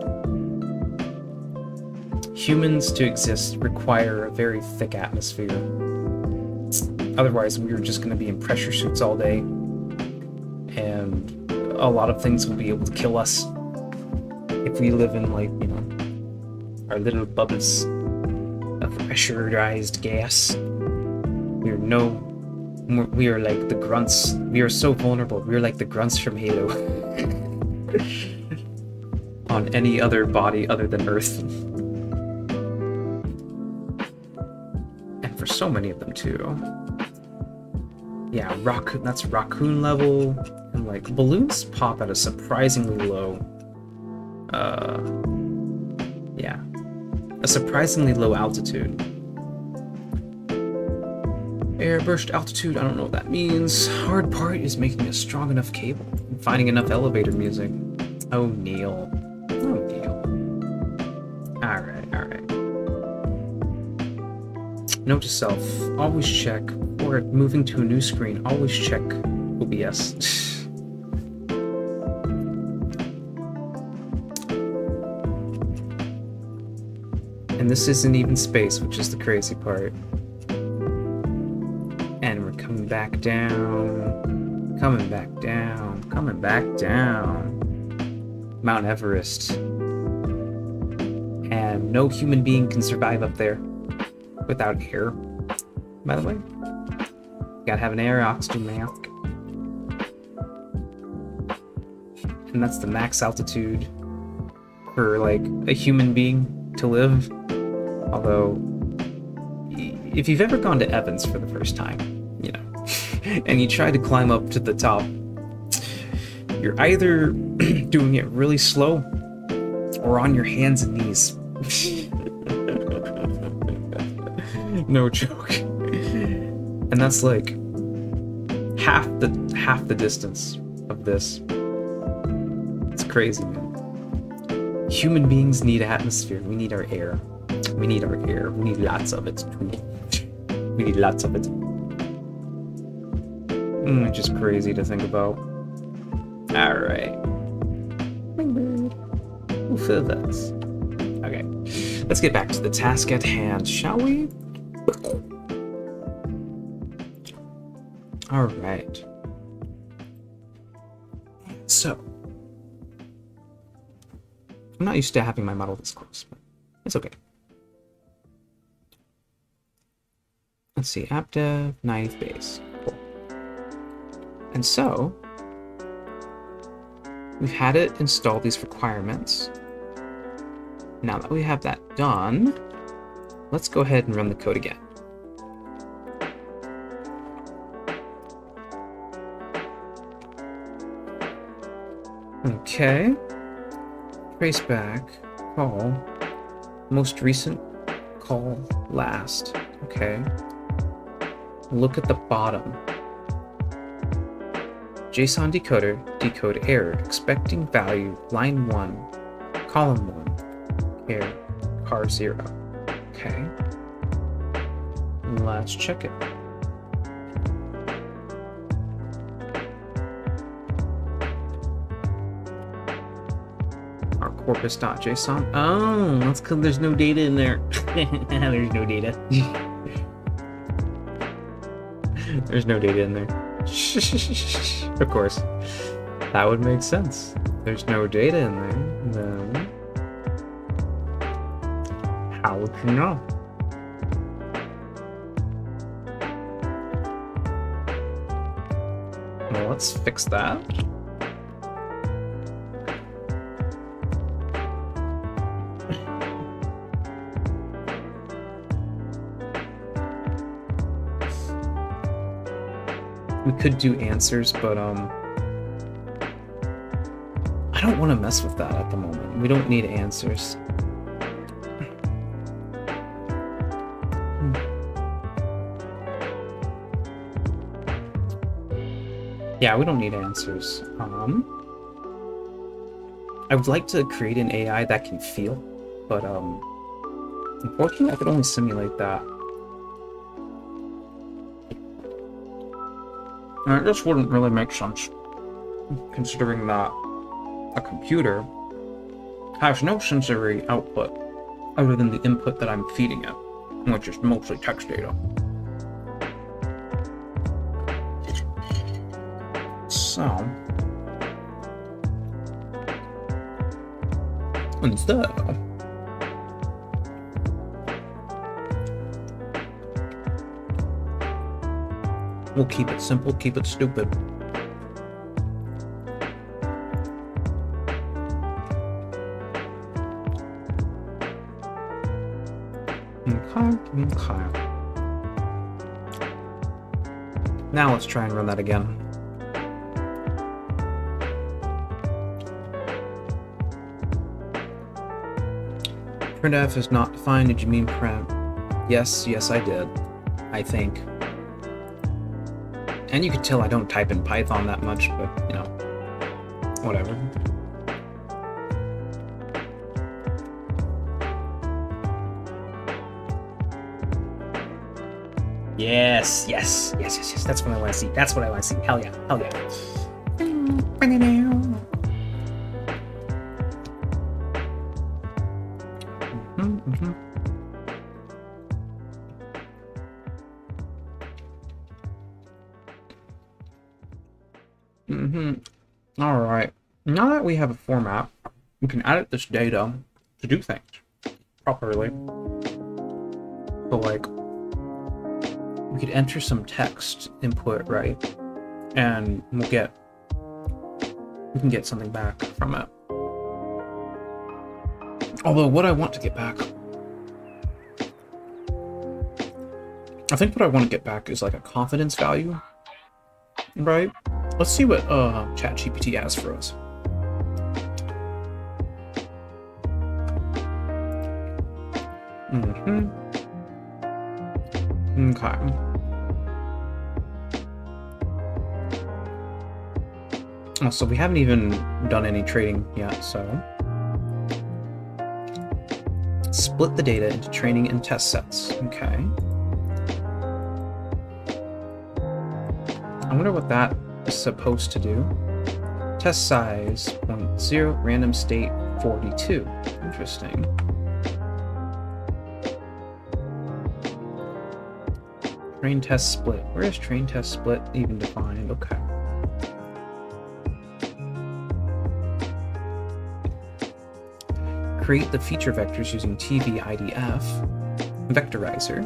Humans to exist require a very thick atmosphere. Otherwise, we're just going to be in pressure suits all day, and a lot of things will be able to kill us if we live in, like, you know, our little bubbles of pressurized gas. We are like the grunts. We are so vulnerable. We are like the grunts from Halo on any other body other than Earth. And for so many of them too. Yeah, raccoon, that's raccoon level, and like balloons pop at a surprisingly low, yeah, a surprisingly low altitude. Airburst altitude, I don't know what that means. Hard part is making a strong enough cable and finding enough elevator music. Oh, Neil. Oh, Neil. Alright. Note to self, always check, or moving to a new screen, always check OBS. And this isn't even space, which is the crazy part. And we're coming back down, coming back down, coming back down. Mount Everest. And no human being can survive up there without air, by the way. Gotta have an air oxygen mask. And that's the max altitude for, like, a human being to live. Although, if you've ever gone to Evans for the first time, you know, and you try to climb up to the top, you're either doing it really slow or on your hands and knees. No joke. And that's like half the distance of this. It's crazy, man. Human beings need atmosphere. We need our air. We need our air. We need lots of it. We need lots of it. It's just crazy to think about. Alright. We'll fill this. Okay. Let's get back to the task at hand, shall we? Alright. So. I'm not used to having my model this close, but it's okay. Let's see, appdev, naive base. Cool. And so, we've had it install these requirements. Now that we have that done, let's go ahead and run the code again. Okay. Trace back, call, most recent call last. Okay. Look at the bottom. JSON decoder, decode error, expecting value, line 1, column 1, error, car 0. Okay. Let's check it. Our corpus.json. Oh, that's because there's no data in there. There's no data. There's no data in there. Of course. That would make sense. There's no data in there, then how would you know? Well, let's fix that. We could do answers, but I don't want to mess with that at the moment. We don't need answers. Yeah, we don't need answers. I would like to create an AI that can feel, but unfortunately I could only simulate that. And it just wouldn't really make sense, considering that a computer has no sensory output other than the input that I'm feeding it, which is mostly text data. So, instead, we'll keep it simple, keep it stupid. Okay. Now let's try and run that again. Printf is not defined. Did you mean print? Yes, I did. I think. And you can tell I don't type in Python that much, but, you know, whatever. Yes. That's what I want to see. That's what I want to see. Hell yeah. All right. Now that we have a format, we can edit this data to do things properly. So, like, we could enter some text input, right? And we can get something back from it. Although what I want to get back I think what I want to get back is like a confidence value, right? Let's see what ChatGPT has for us. Okay. Oh, so we haven't even done any trading yet, so split the data into training and test sets. Okay. I wonder what that is supposed to do. Test size 0.0, random state 42. Interesting. Train test split. Where is train test split even defined? Okay. Create the feature vectors using TV-IDF vectorizer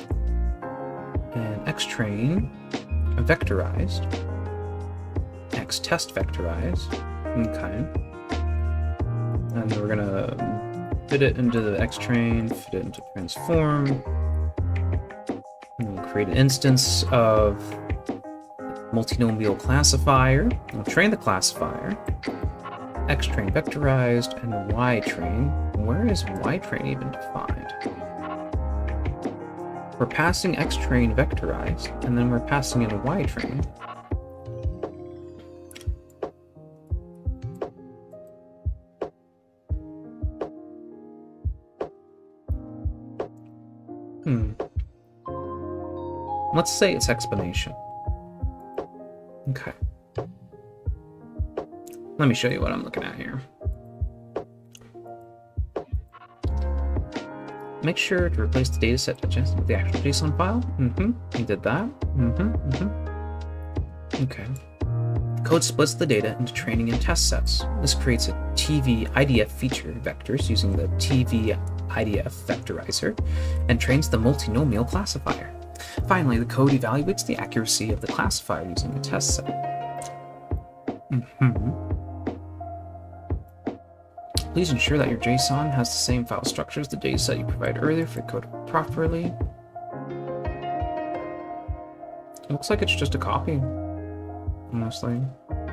and xtrain vectorized, xtest vectorized. Okay. And we're gonna fit it into the xtrain, fit it into transform. And we'll create an instance of multinomial classifier. We'll train the classifier. Xtrain vectorized and ytrain. Where is ytrain even defined? We're passing xtrain vectorized, and then we're passing in a ytrain. Let's say it's explanation. Okay. Let me show you what I'm looking at here. Make sure to replace the dataset with the actual JSON file. You did that. Okay. The code splits the data into training and test sets. This creates a TV-IDF feature vectors using the TV-IDF vectorizer and trains the multinomial classifier. Finally, the code evaluates the accuracy of the classifier using a test set. Please ensure that your JSON has the same file structure as the dataset you provided earlier for code properly. It looks like it's just a copy, honestly.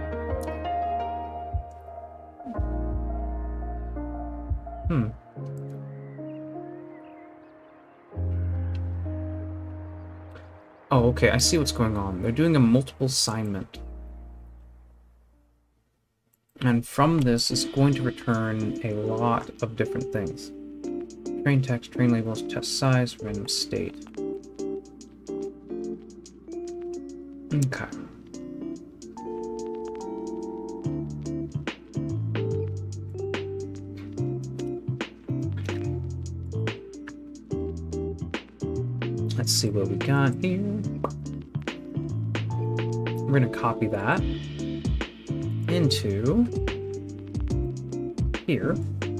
Oh, okay, I see what's going on. They're doing a multiple assignment. And from this, it's going to return a lot of different things. Train text, train labels, test size, random state. Okay. Let's see what we got here. We're going to copy that into here.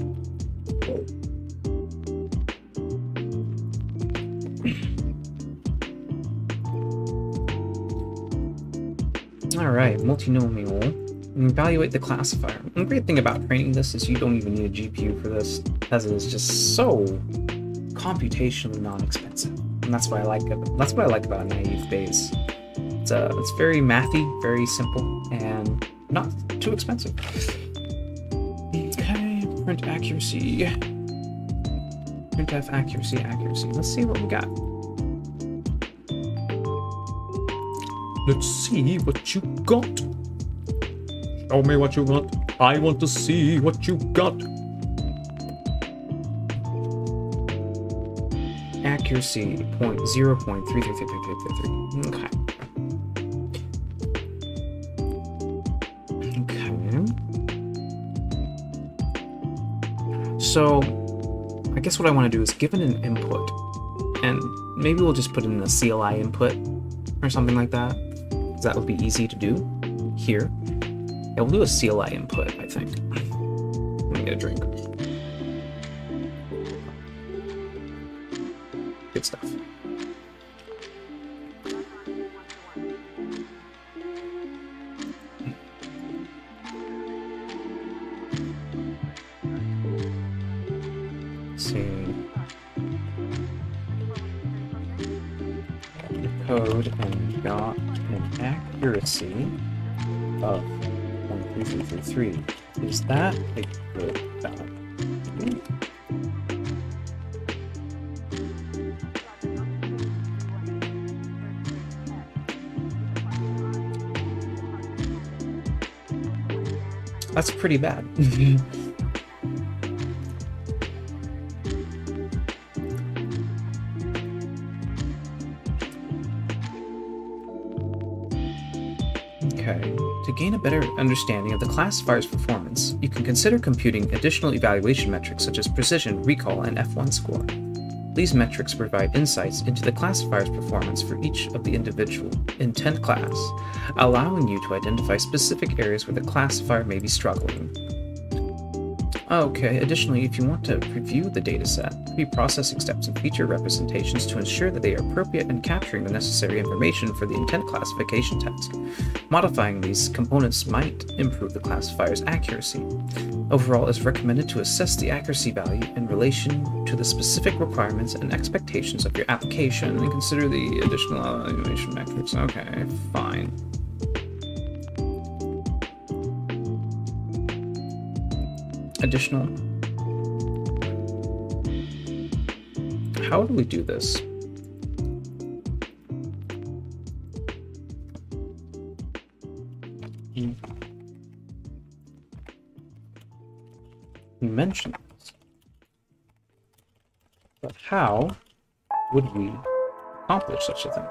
All right, multinomial. Evaluate the classifier. And the great thing about training this is you don't even need a GPU for this, as it is just so computationally non-expensive. And that's what I like about a naive Bayes. It's very mathy, very simple, and not too expensive. Okay, print accuracy. Printf accuracy. Let's see what we got. Let's see what you got. Show me what you got. I want to see what you got. Accuracy 0.33333. Okay. So, I guess what I want to do is give it an input, and maybe we'll just put in a CLI input or something like that, because that would be easy to do here. Yeah, we'll do a CLI input, I think. Let me get a drink. Good stuff. code and got an accuracy of 0.3333. Is that a good value? That's pretty bad. Okay, to gain a better understanding of the classifier's performance, you can consider computing additional evaluation metrics such as precision, recall, and F1 score. These metrics provide insights into the classifier's performance for each of the individual intent class, allowing you to identify specific areas where the classifier may be struggling. Okay, additionally, if you want to review the dataset, pre-processing steps and feature representations to ensure that they are appropriate and capturing the necessary information for the intent classification task. Modifying these components might improve the classifier's accuracy. Overall, it is recommended to assess the accuracy value in relation to the specific requirements and expectations of your application and consider the additional evaluation metrics. Okay, fine. Additional. How do we do this? You mentioned this, but how would we accomplish such a thing?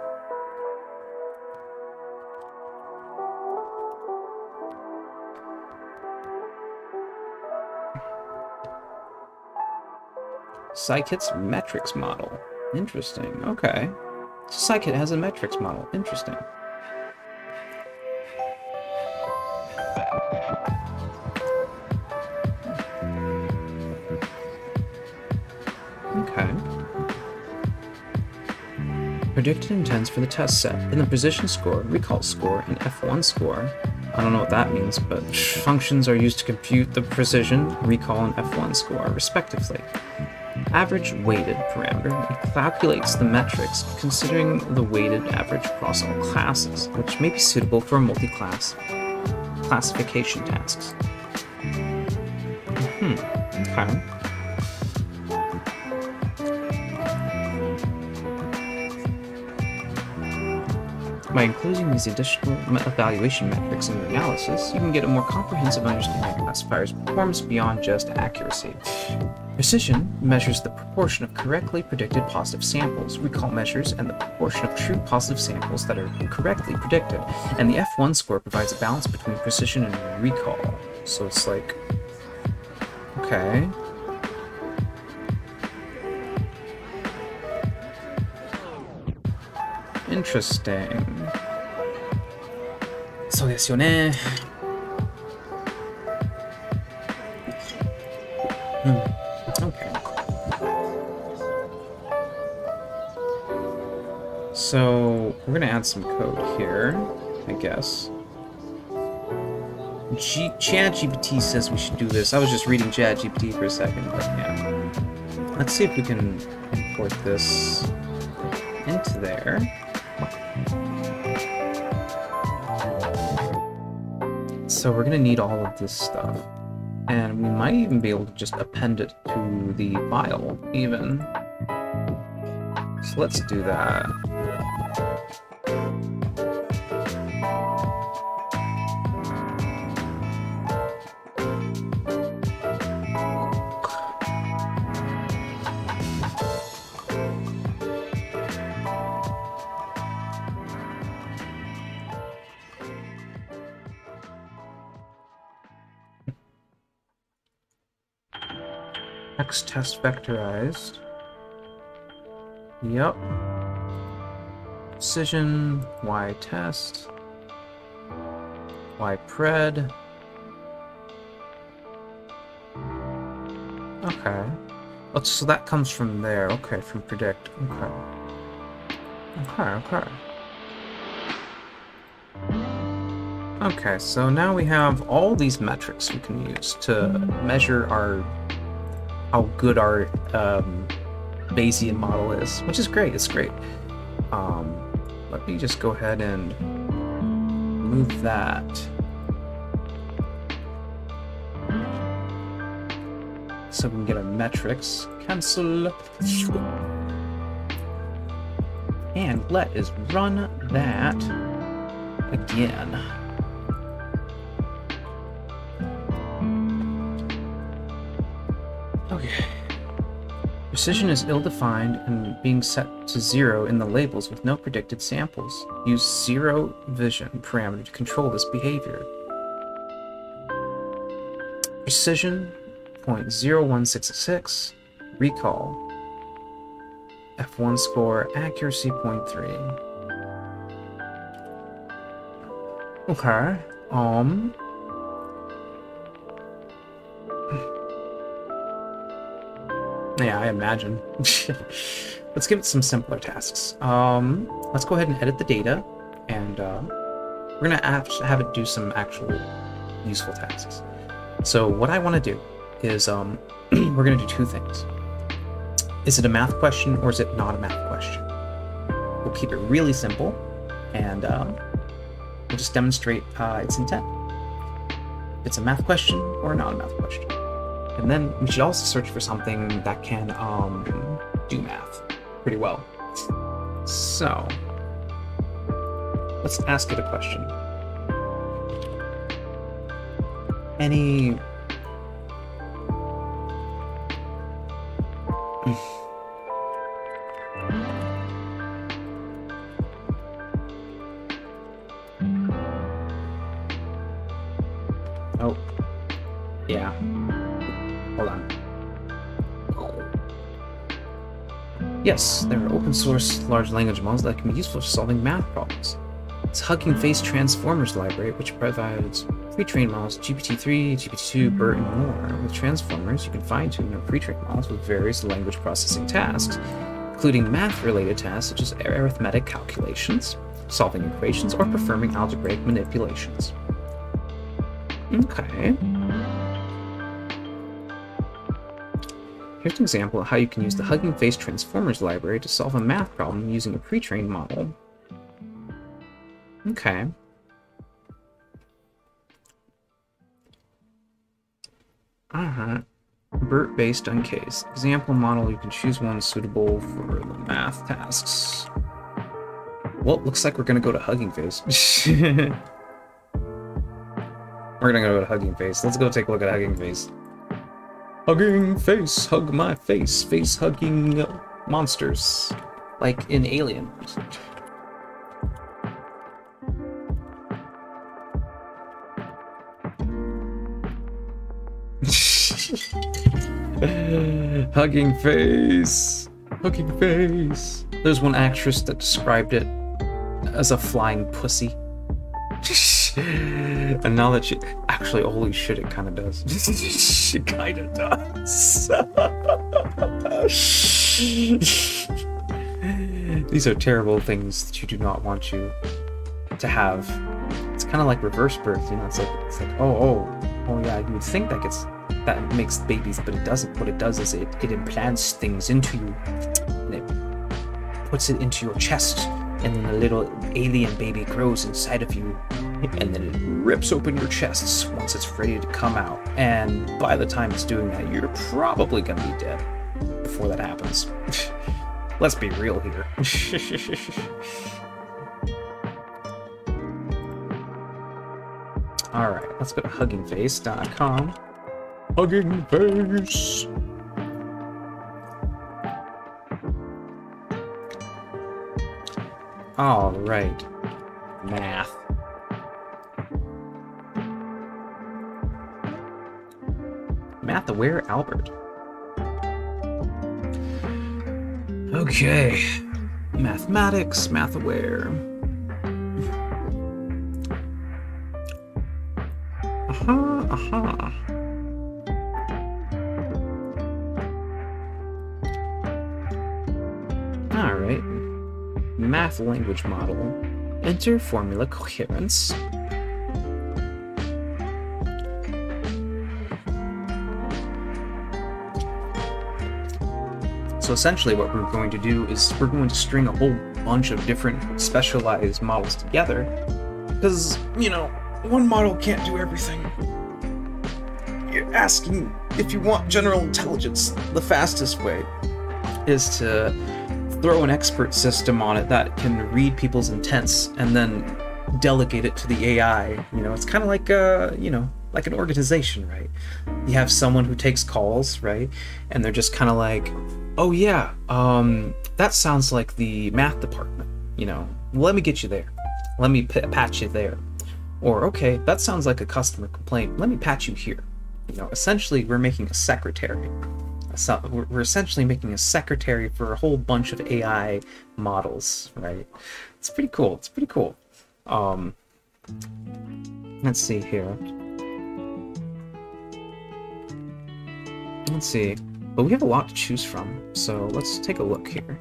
Scikit's metrics model. Interesting. Okay. So Scikit has a metrics model. Interesting. Okay. Predicted intents for the test set in the precision score, recall score, and F1 score. I don't know what that means, but functions are used to compute the precision, recall, and F1 score, respectively. Average weighted parameter calculates the metrics considering the weighted average across all classes, which may be suitable for multi-class classification tasks. Okay. By including these additional evaluation metrics in your analysis, you can get a more comprehensive understanding of classifier's performance beyond just accuracy. Precision measures the proportion of correctly predicted positive samples, recall measures, and the proportion of true positive samples that are correctly predicted, and the F1 score provides a balance between precision and recall. So it's like, okay. Interesting. Seleccioné. Okay. So we're gonna add some code here, I guess. ChatGPT says we should do this. I was just reading ChatGPT for a second, but yeah. Let's see if we can import this into there. So we're gonna need all of this stuff, and we might even be able to just append it to the file even. So let's do that. X test vectorized. Yep. Precision, Y test, Y pred. Okay. Oh, so that comes from there. Okay, from predict. Okay. Okay, so now we have all these metrics we can use to measure how good our Bayesian model is, which is great. It's great. let me just go ahead and move that. So we can get our metrics. Cancel. And let us run that again. Okay. Precision is ill-defined and being set to 0 in the labels with no predicted samples. Use zero vision parameter to control this behavior. Precision 0.0166. Recall. F1 score. Accuracy 0.3. Okay. Yeah, I imagine. Let's give it some simpler tasks. Let's go ahead and edit the data, and we're gonna have it do some actual useful tasks. So what I want to do is we're gonna do two things. Is it a math question or is it not a math question? We'll keep it really simple, and we'll just demonstrate its intent. If it's a math question or not a math question. And then we should also search for something that can do math pretty well. So let's ask it a question. Any oh, yeah. Hold on. Yes, there are open source large language models that can be useful for solving math problems. It's Hugging Face Transformers library, which provides pre-trained models GPT-3, GPT-2, BERT, and more. With transformers, you can fine-tune your pre-trained models with various language processing tasks, including math-related tasks such as arithmetic calculations, solving equations, or performing algebraic manipulations. Okay. Here's an example of how you can use the Hugging Face Transformers library to solve a math problem using a pre-trained model. Okay. BERT based on case. Example model, you can choose one suitable for the math tasks. Well, looks like we're gonna go to Hugging Face. We're gonna go to Hugging Face. Let's go take a look at Hugging Face. Hugging Face, hug my face, face hugging monsters. Like in Alien. Hugging Face. Hugging Face. There's one actress that described it as a flying pussy. And now that she... Actually, holy shit, it kind of does. She kind of does. These are terrible things that you do not want you to have. It's kind of like reverse birth, you know? It's like oh yeah, you would think that makes babies, but it doesn't. What it does is it implants things into you, and it puts it into your chest, and then a little alien baby grows inside of you, and then it rips open your chests once it's ready to come out. And by the time it's doing that, you're probably gonna be dead before that happens. Let's be real here. Alright, let's go to huggingface.com. Hugging Face! Alright. Math. Math-aware Albert. Okay. Mathematics, math-aware. Alright. Math language model. Enter formula coherence. So essentially what we're going to do is we're going to string a whole bunch of different specialized models together, because, you know, one model can't do everything. You're asking if you want general intelligence, the fastest way is to throw an expert system on it that can read people's intents and then delegate it to the AI. You know, it's kind of like you know, like an organization, right? You have someone who takes calls, right? And they're just kind of like, oh yeah, that sounds like the math department, you know, let me get you there. Let me patch you there. Or, okay, that sounds like a customer complaint. Let me patch you here. You know, essentially, we're making a secretary. So we're essentially making a secretary for a whole bunch of AI models, right? It's pretty cool. It's pretty cool. Let's see here. Let's see. But we have a lot to choose from, so let's take a look here.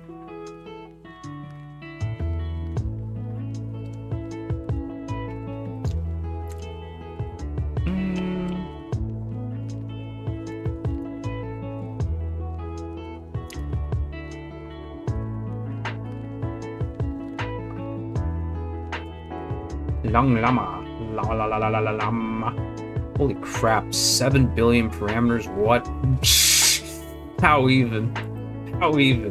Long llama. Llama. Holy crap, 7 billion parameters, what? How even? How even?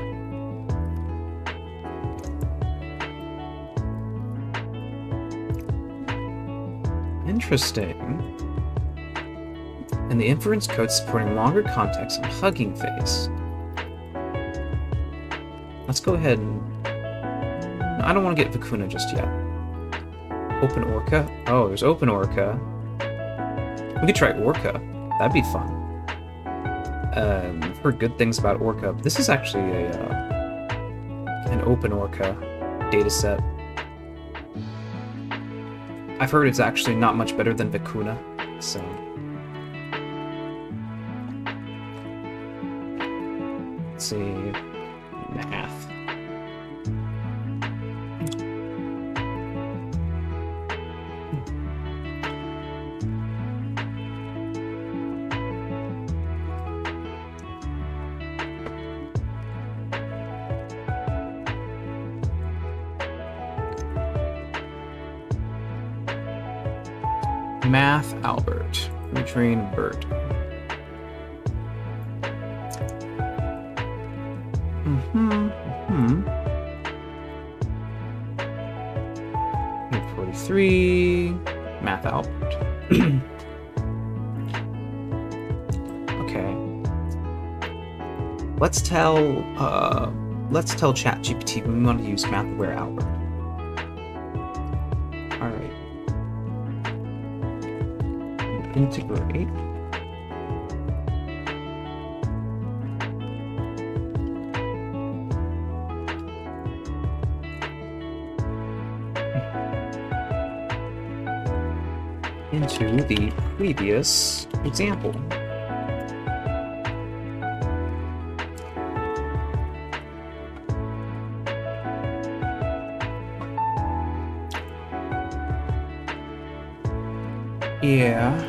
Interesting. And the inference code supporting longer context and hugging face. Let's go ahead and... I don't want to get vicuna just yet. Open Orca? Oh, there's Open Orca. We could try Orca. That'd be fun. I've heard good things about Orca. This is actually an Open Orca dataset. I've heard it's actually not much better than vicuna, so... Let's see... Math. Math Albert, featuring Bert. Mm-hmm. 43, Math Albert. Okay. Let's tell ChatGPT we want to use MathAware Albert. All right. Integrate. Into the previous example. Yeah.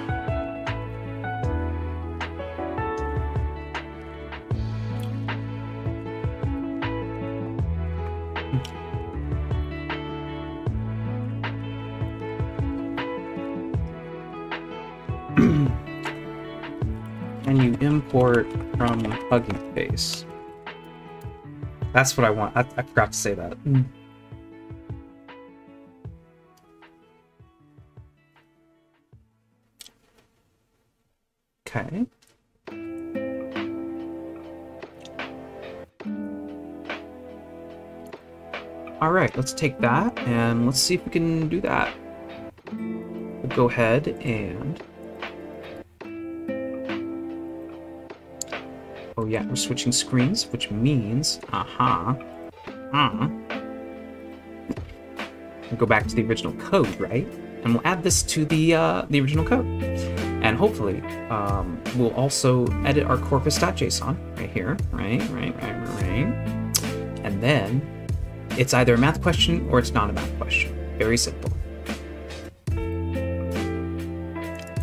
And you import from Hugging Face. That's what I want. I forgot to say that. Okay. All right, let's take that and let's see if we can do that. We'll go ahead and... Oh yeah, we're switching screens, which means, we'll go back to the original code, right? And we'll add this to the original code. And hopefully, we'll also edit our corpus.json right here, right. And then it's either a math question or it's not a math question. Very simple.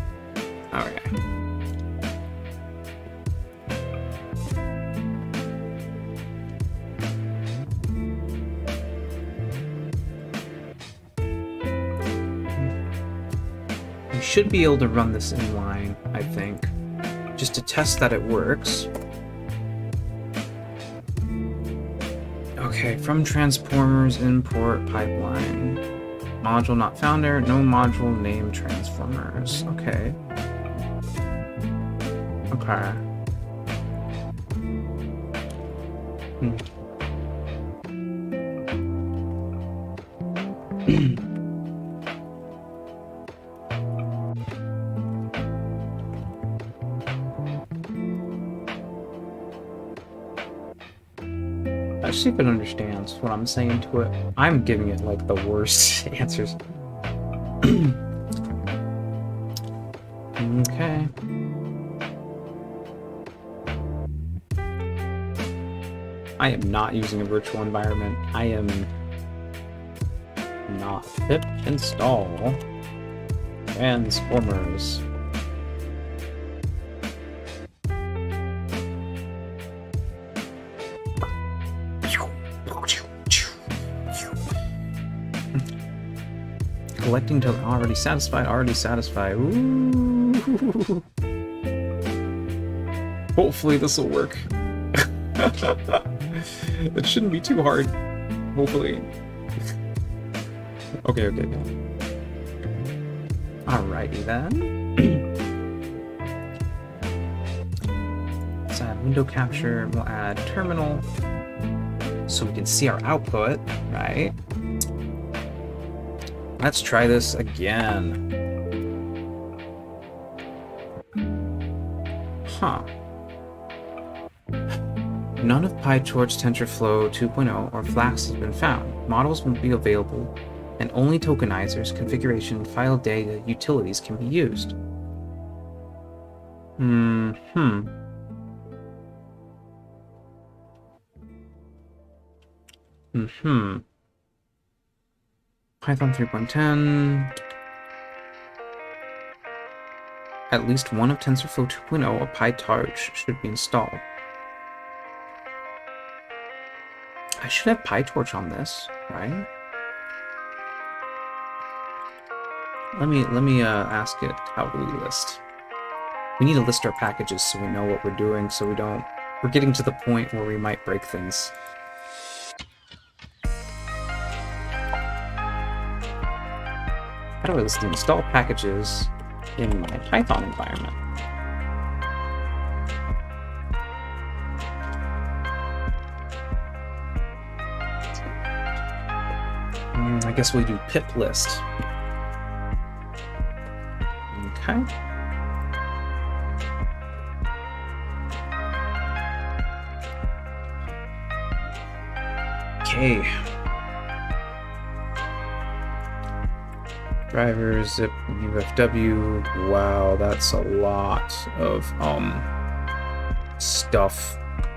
All right. should be able to run this inline, I think, just to test that it works. Okay, from transformers import pipeline. Module not found there, no module name transformers. Okay. Okay. Let's see if it understands what I'm saying to it. I'm giving it like the worst answers. Okay. I am not using a virtual environment. I am not. Pip install transformers. Collecting till already satisfied, Ooh. Hopefully this will work. It shouldn't be too hard. Hopefully. Okay. Alrighty then. Let's add window capture. We'll add terminal so we can see our output, right? Let's try this again. Huh. None of PyTorch, TensorFlow 2.0 or Flask has been found. Models won't be available, and only tokenizers, configuration, file data, utilities can be used. Python 3.10. At least one of TensorFlow 2.0 or PyTorch should be installed. I should have PyTorch on this, right? Let me ask it how do we list. We need to list our packages so we know what we're doing, so we're getting to the point where we might break things. How do I list the install packages in my Python environment? I guess we do pip list. Okay. Okay. Driver, zip, UFW. Wow, that's a lot of stuff.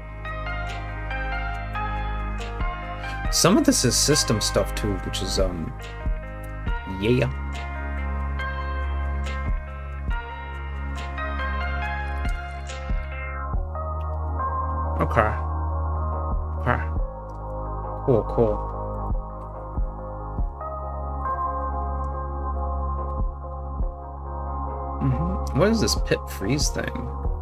Some of this is system stuff too, which is yeah. Okay. Cool. What is this pip freeze thing?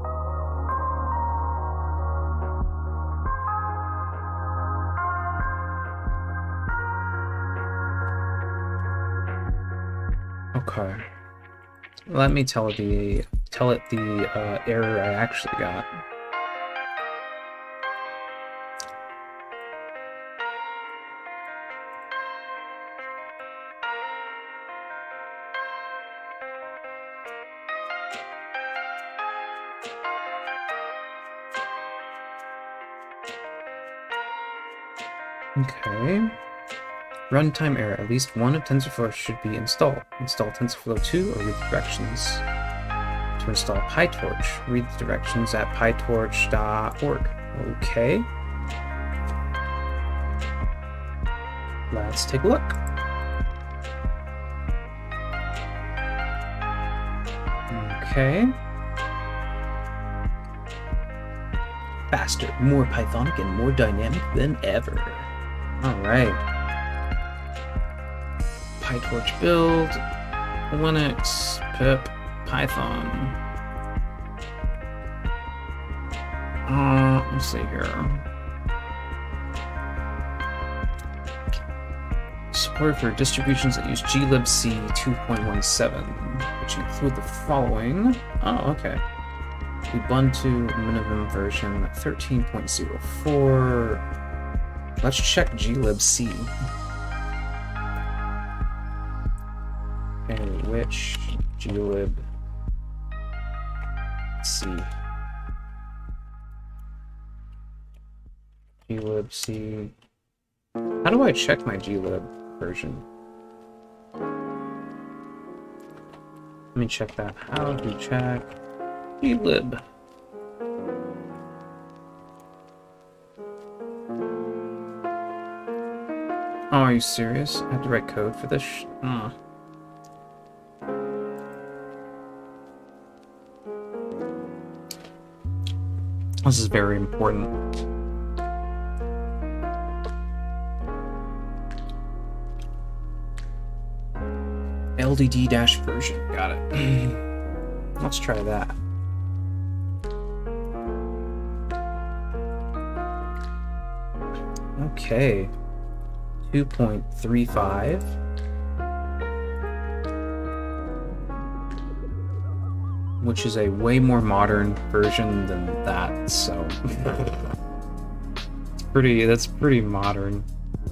Okay. Let me tell it the error I actually got. Okay. Runtime error. At least one of TensorFlow should be installed. Install TensorFlow 2 or read the directions to install PyTorch. Read the directions at pytorch.org. Okay. Let's take a look. Okay. Faster, more Pythonic, and more dynamic than ever. Alright. PyTorch build, Linux, pip Python. Let's see here. Support for distributions that use glibc 2.17, which include the following. Oh, okay. Ubuntu minimum version 13.04. Let's check glibc. Okay, which glib? Let's see. glibc. How do I check my glib version? Let me check that. How to check glib. Oh, are you serious? I have to write code for this? This is very important. LDD-version. Got it. Let's try that. Okay. 2.35. Which is a way more modern version than that, so that's pretty modern.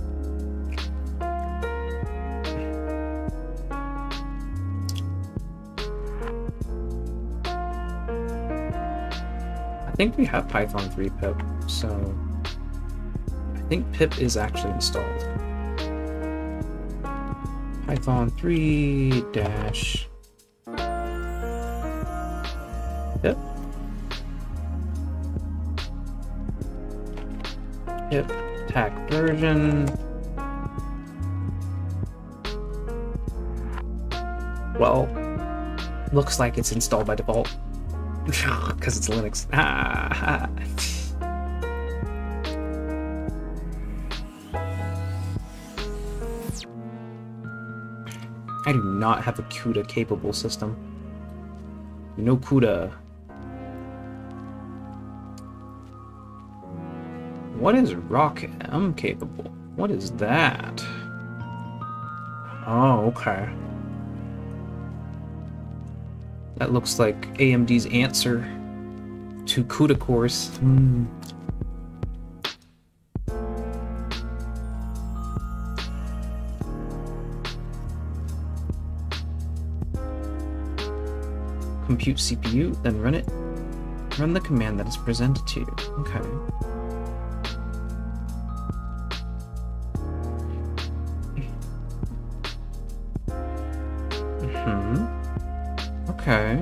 I think we have Python 3 pip, so I think pip is actually installed. Python 3 dash pip. Pip tac version. Well, looks like it's installed by default. Because it's Linux. I do not have a CUDA capable system. No CUDA. What is ROCm capable? What is that? Oh, okay. That looks like AMD's answer to CUDA cores. Compute CPU, then run it. Run the command that is presented to you. Okay. Okay.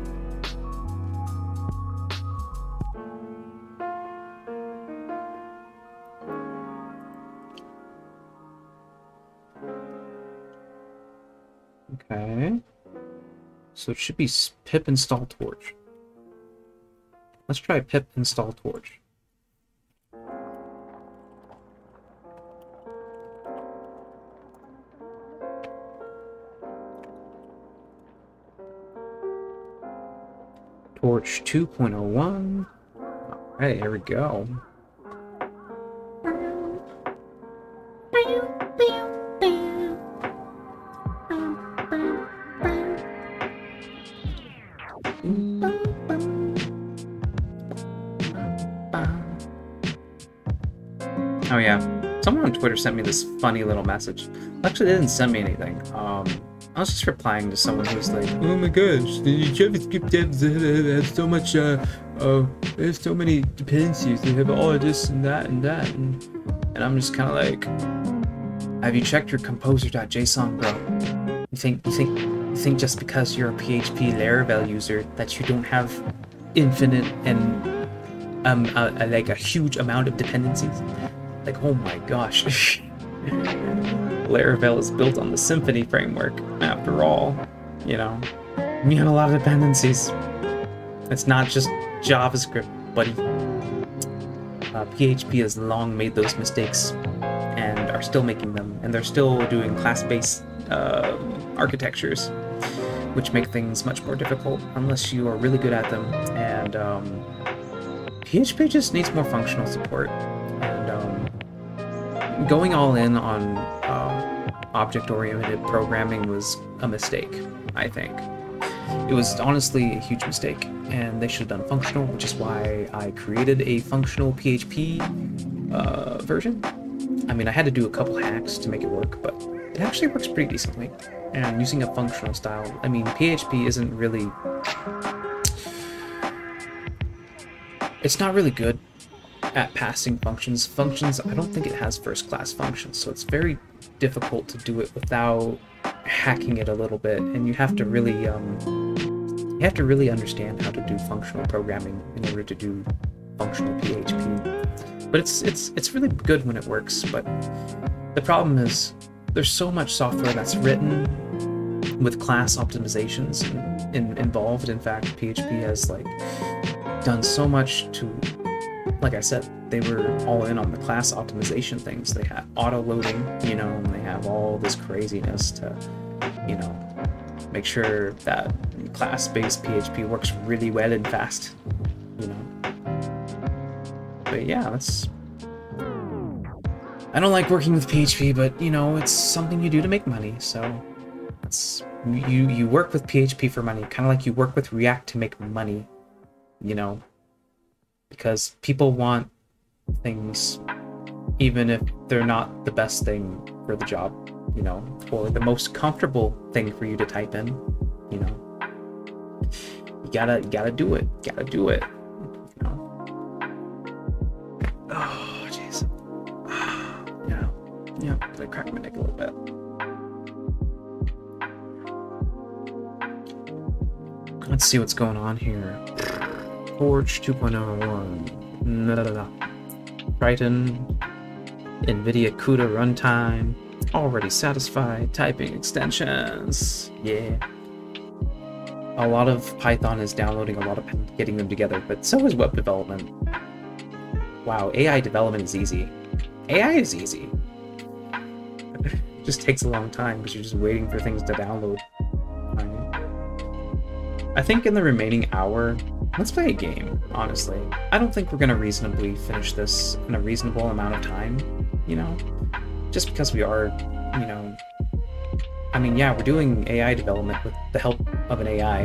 Okay. So it should be pip install torch. Let's try pip install torch. Torch 2.01. Alright, here we go. Oh yeah, someone on Twitter sent me this funny little message. Actually, they didn't send me anything. I was just replying to someone who was like, "Oh my gosh, the JavaScript devs have so much, they have so many dependencies. They have all of this and that and that." And I'm just kind of like, "Have you checked your composer.json, bro? You think just because you're a PHP Laravel user that you don't have infinite and like a huge amount of dependencies? Like, oh my gosh." Laravel is built on the Symfony framework, after all. You know, you have a lot of dependencies. It's not just JavaScript, buddy. PHP has long made those mistakes and are still making them, and they're still doing class-based architectures. which make things much more difficult unless you are really good at them. And PHP just needs more functional support. And going all in on object-oriented programming was a mistake, I think. It was honestly a huge mistake, and they should have done functional, which is why I created a functional PHP version. I mean, I had to do a couple hacks to make it work, but it actually works pretty decently. And using a functional style, I mean, PHP isn't really... It's not really good at passing functions. Functions, I don't think it has first-class functions, so it's very difficult to do it without hacking it a little bit, and you have to really understand how to do functional programming in order to do functional PHP. But it's really good when it works, but the problem is there's so much software that's written with class optimizations involved. In fact, PHP has like done so much to, like I said, they were all in on the class optimization things. They had auto loading, you know, and they have all this craziness to, you know, make sure that class-based PHP works really well and fast, you know. But yeah, that's... I don't like working with PHP, but, you know, it's something you do to make money, so... It's, you work with PHP for money, kind of like you work with React to make money, you know. Because people want things, even if they're not the best thing for the job, you know, or the most comfortable thing for you to type in, you know. You gotta do it. You gotta do it. You know. Oh, jeez. Yeah. Gonna crack my neck a little bit. Let's see what's going on here. Forge 2.01. Triton. NVIDIA CUDA runtime. Already satisfied. Typing extensions. Yeah. A lot of Python is downloading a lot of getting them together, but so is web development. Wow, AI development is easy. AI is easy. It just takes a long time because you're just waiting for things to download. I think in the remaining hour, let's play a game, honestly. I don't think we're going to reasonably finish this in a reasonable amount of time, you know? Just because we are, you know... I mean, yeah, we're doing AI development with the help of an AI.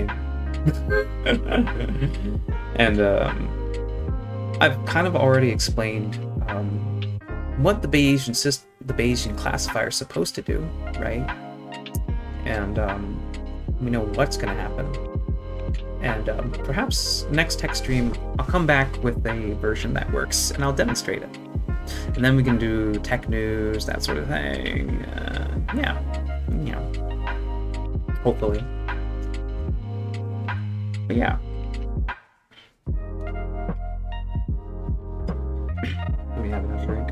And I've kind of already explained what the Bayesian classifier is supposed to do, right? And we know what's going to happen. And perhaps next tech stream, I'll come back with a version that works, and I'll demonstrate it. And then we can do tech news, that sort of thing. Yeah, you know, hopefully. But yeah. Do we have enough drink?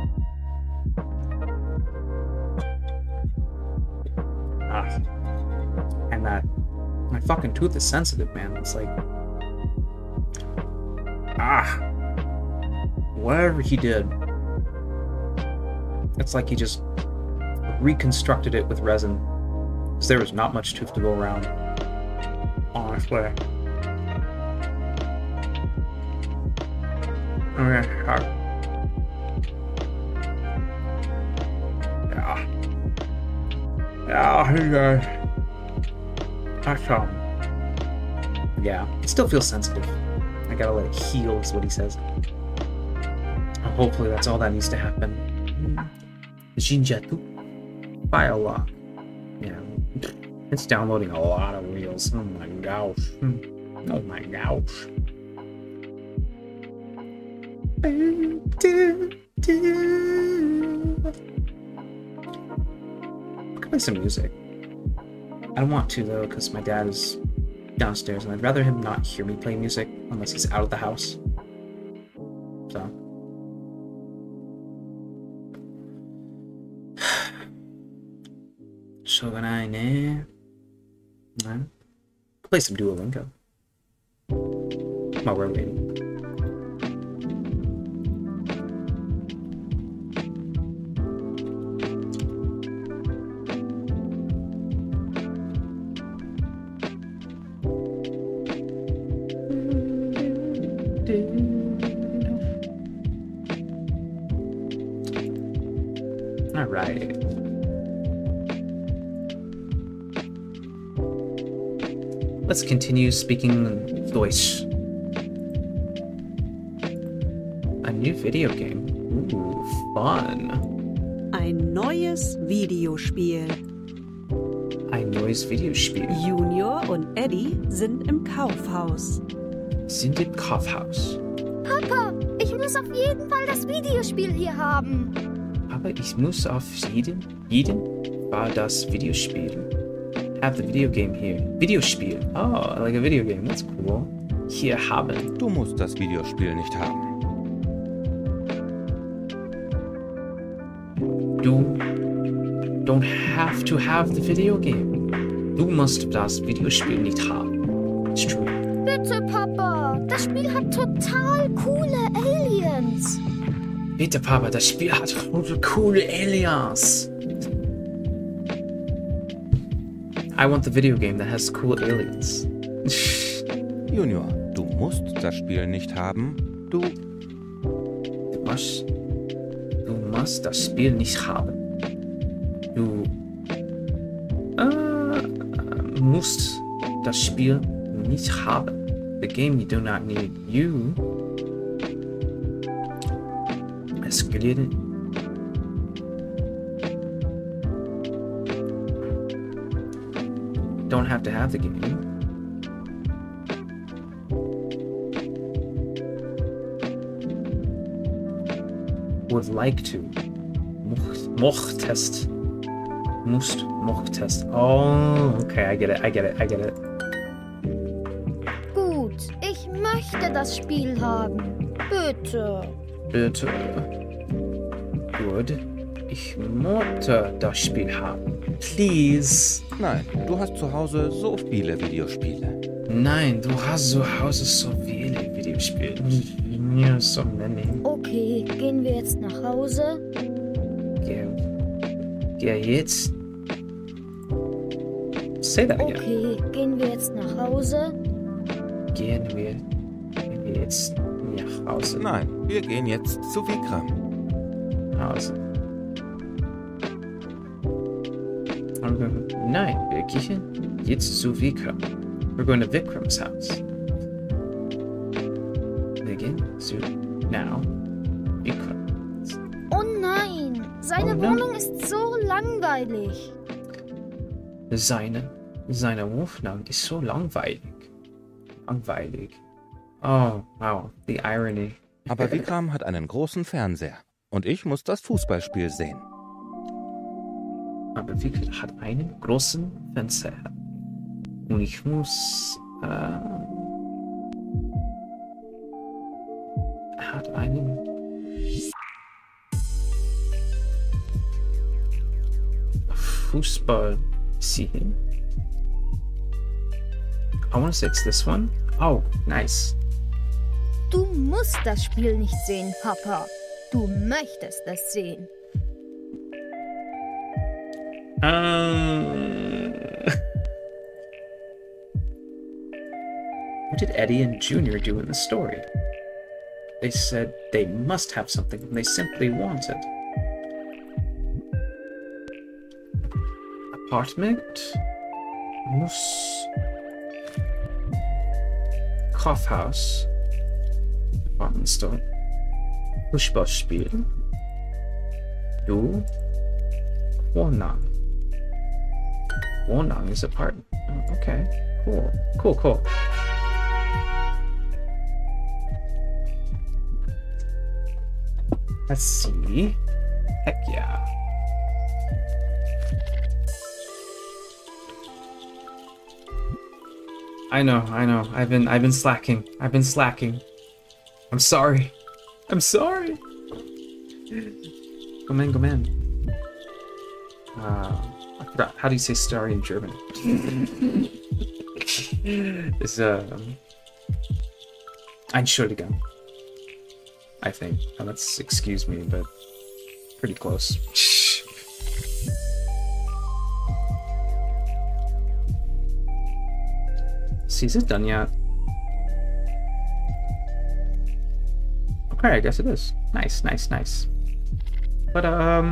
And that, my fucking tooth is sensitive, man. It's like, whatever he did, it's like he just reconstructed it with resin, because there was not much tooth to go around, honestly. Okay, hey guys. Yeah, it still feels sensitive. I gotta let it heal, is what he says. Hopefully that's all that needs to happen. Jinjatu file lock. Yeah, it's downloading a lot of reels. Oh my gosh. Oh my gosh. I could play some music. I don't want to though, because my dad is downstairs, and I'd rather him not hear me play music unless he's out of the house. So. Play some Duolingo while we're waiting. All right. Let's continue speaking Deutsch. A new video game. Ooh, fun. Ein neues Videospiel. Ein neues Videospiel. Junior und Eddie sind im Kaufhaus. Sind im Kaufhaus. Papa, ich muss auf jeden Fall das Videospiel hier haben. Aber ich muss auf jeden Fall das Videospiel. Have the video game here. Videospiel. Oh, like a video game. That's cool. Hier haben. Du musst das Videospiel nicht haben. Du don't have to have the video game. Du musst das Videospiel nicht haben. It's true. Bitte, Papa. Das Spiel hat total coole Aliens. Bitte, Papa, das Spiel hat coole Aliens. I want the video game that has cool aliens. Junior, du musst das Spiel nicht haben. Du musst das Spiel nicht haben. Du musst das Spiel nicht haben. The game you do not need. You escalated. Don't have to have the game. Would like to. Mochtest. Mochtest. Oh, okay, I get it. Gut, ich möchte das Spiel haben. Bitte. Bitte. Gut. Ich möchte das Spiel haben. Please. Nein, du hast zu Hause so viele Videospiele. Nein, du hast zu Hause so viele Videospiele. Ja, so many. Okay, gehen wir jetzt nach Hause? Geh jetzt. Say that again. Okay, gehen wir jetzt nach Hause? Gehen wir jetzt nach Hause. Nein, wir gehen jetzt zu Vikram. Hause. Nein, wir gehen jetzt zu Vikram. We're going to Vikram's house. Wir gehen zu now Vikram. Oh nein, seine Wohnung ist so langweilig. Seine Wohnung ist so langweilig. Oh, wow, the irony. Aber Vikram hat einen großen Fernseher. Und ich muss das Fußballspiel sehen. Aber Vikram hat einen großen Fernseher. Und ich muss... hat einen... Fußball sehen. I want to say it's this one. Oh, nice. Du musst das Spiel nicht sehen, Papa. Du möchtest es sehen. What did Eddie and Junior do in the story? They said they must have something they simply wanted. Apartment? Muss... Kaufhaus. Department store. Fußballspiel. Du. Wohnung. Wohnung is apartment. Oh, okay. Cool. Let's see. Heck yeah. I know. I've been slacking. I'm sorry. Come in. I forgot. How do you say sorry in German? It's Entschuldigung. I think. Oh, that's excuse me, but pretty close. See, is it done yet? Okay, I guess it is. Nice, nice, nice. But,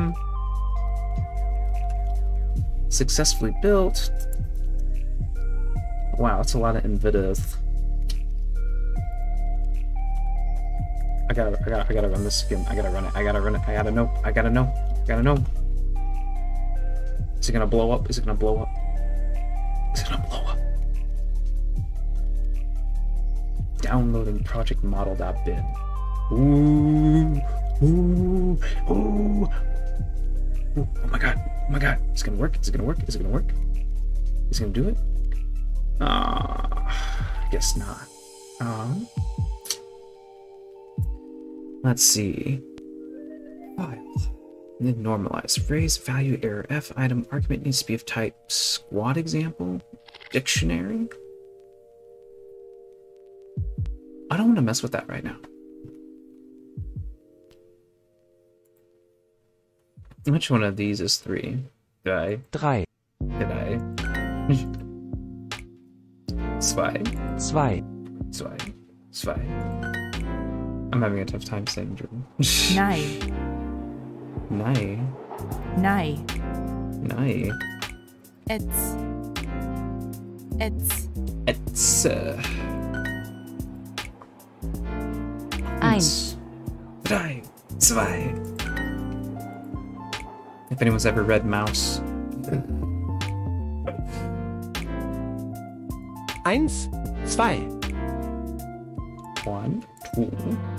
successfully built. Wow, that's a lot of NVIDIA. I gotta run this again. I gotta run it. I gotta know. I gotta know. Is it gonna blow up? Is it gonna blow up? Is it gonna blow up? Downloading project model.bin. Ooh. Ooh. Ooh. Oh my god. Oh my god. Is it gonna work? Is it gonna work? Is it gonna work? Is it gonna do it? I guess not. Let's see. File. And then normalize. Phrase, value, error, F, item, argument needs to be of type squad example, dictionary. I don't want to mess with that right now. Which one of these is 3? Did I? 3. Did I? 2. 2. 2. I'm having a tough time saying German. Nein. Nein. Nein. Nein. Etz. Etz. It's 1. 3. 2. If anyone's ever read Mouse. 1, 2. 1, 2.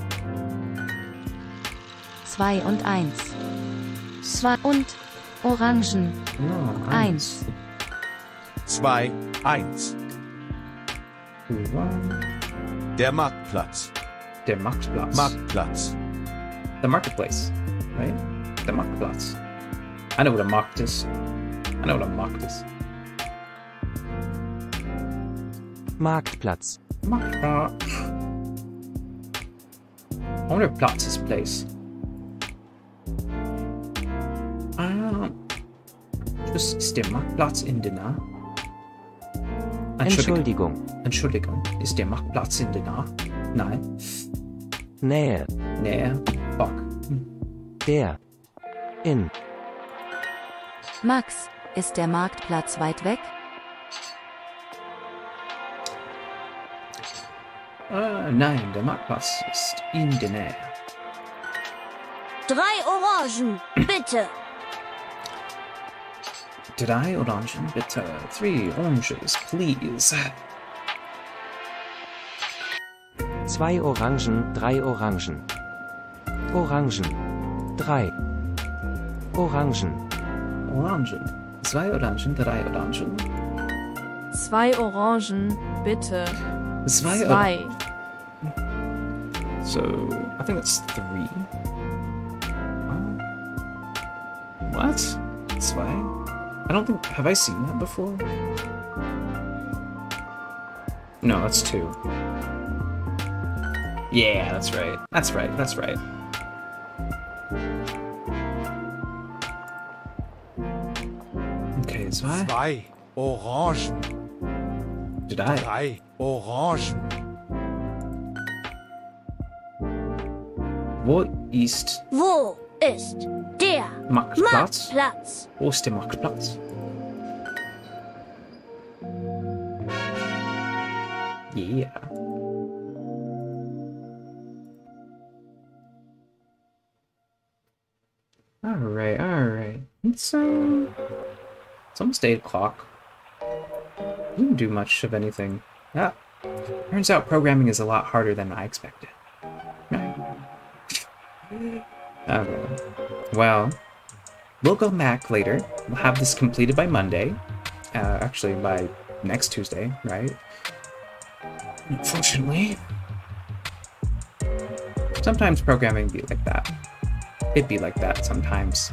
2 und 1. 2 und Orangen. No, 1. 2, 1. 1. Der Marktplatz. Der Marktplatz. Marktplatz. The marketplace, right? The Marktplatz. I know what a markt is. I know what a markt is. Marktplatz. Marktplatz. I wonder if Platz is place. Ist der Marktplatz in der Nähe? Entschuldigung. Entschuldigung. Ist der Marktplatz in der Nähe? Nein. Nähe. Nähe. Fuck. Der. In. Max, ist der Marktplatz weit weg? Nein, der Marktplatz ist in der Nähe. 3 Orangen, bitte. 3 Orangen, bitte. 3 oranges, please. 2 Orangen, 3 Orangen. Orangen. 3. Orangen. Orangen. 2 Orangen, 3 Orangen. 2 Orangen, bitte. 2. So, I think that's 3. What? 2? I don't think... Have I seen that before? No, that's 2. Yeah, that's right. That's right, that's right. Okay, 2. 2 Orangen. Did I? 3 Orangen. Wo ist Wo ist der Marktplatz? Marktplatz? Wo ist der Marktplatz? Yeah. Alright, alright. It's almost 8 o'clock. Didn't do much of anything. Ah. Turns out programming is a lot harder than I expected. Okay. Well, we'll go back later. We'll have this completed by Monday. Actually, by next Tuesday, right? Unfortunately. Sometimes programming be like that. It'd be like that sometimes.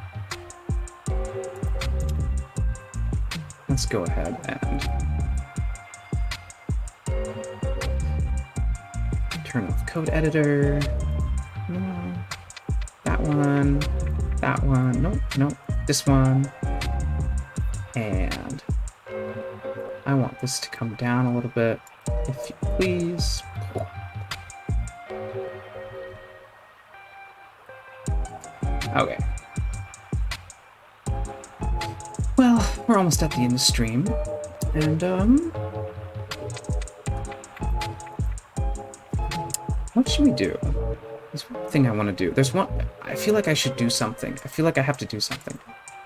Let's go ahead and turn off code editor. No. That one. That one. Nope, nope. This one. And I want this to come down a little bit, if you please. Okay. Well, we're almost at the end of the stream. And, what should we do? There's one thing I want to do. There's one... I feel like I should do something. I feel like I have to do something.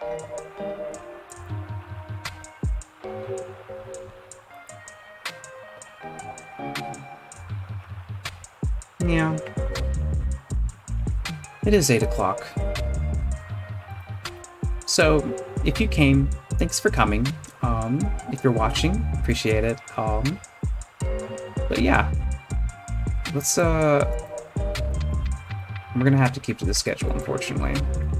Yeah. It is 8 o'clock. So, if you came, thanks for coming. If you're watching, appreciate it. But yeah. Let's, we're gonna have to keep to the schedule, unfortunately.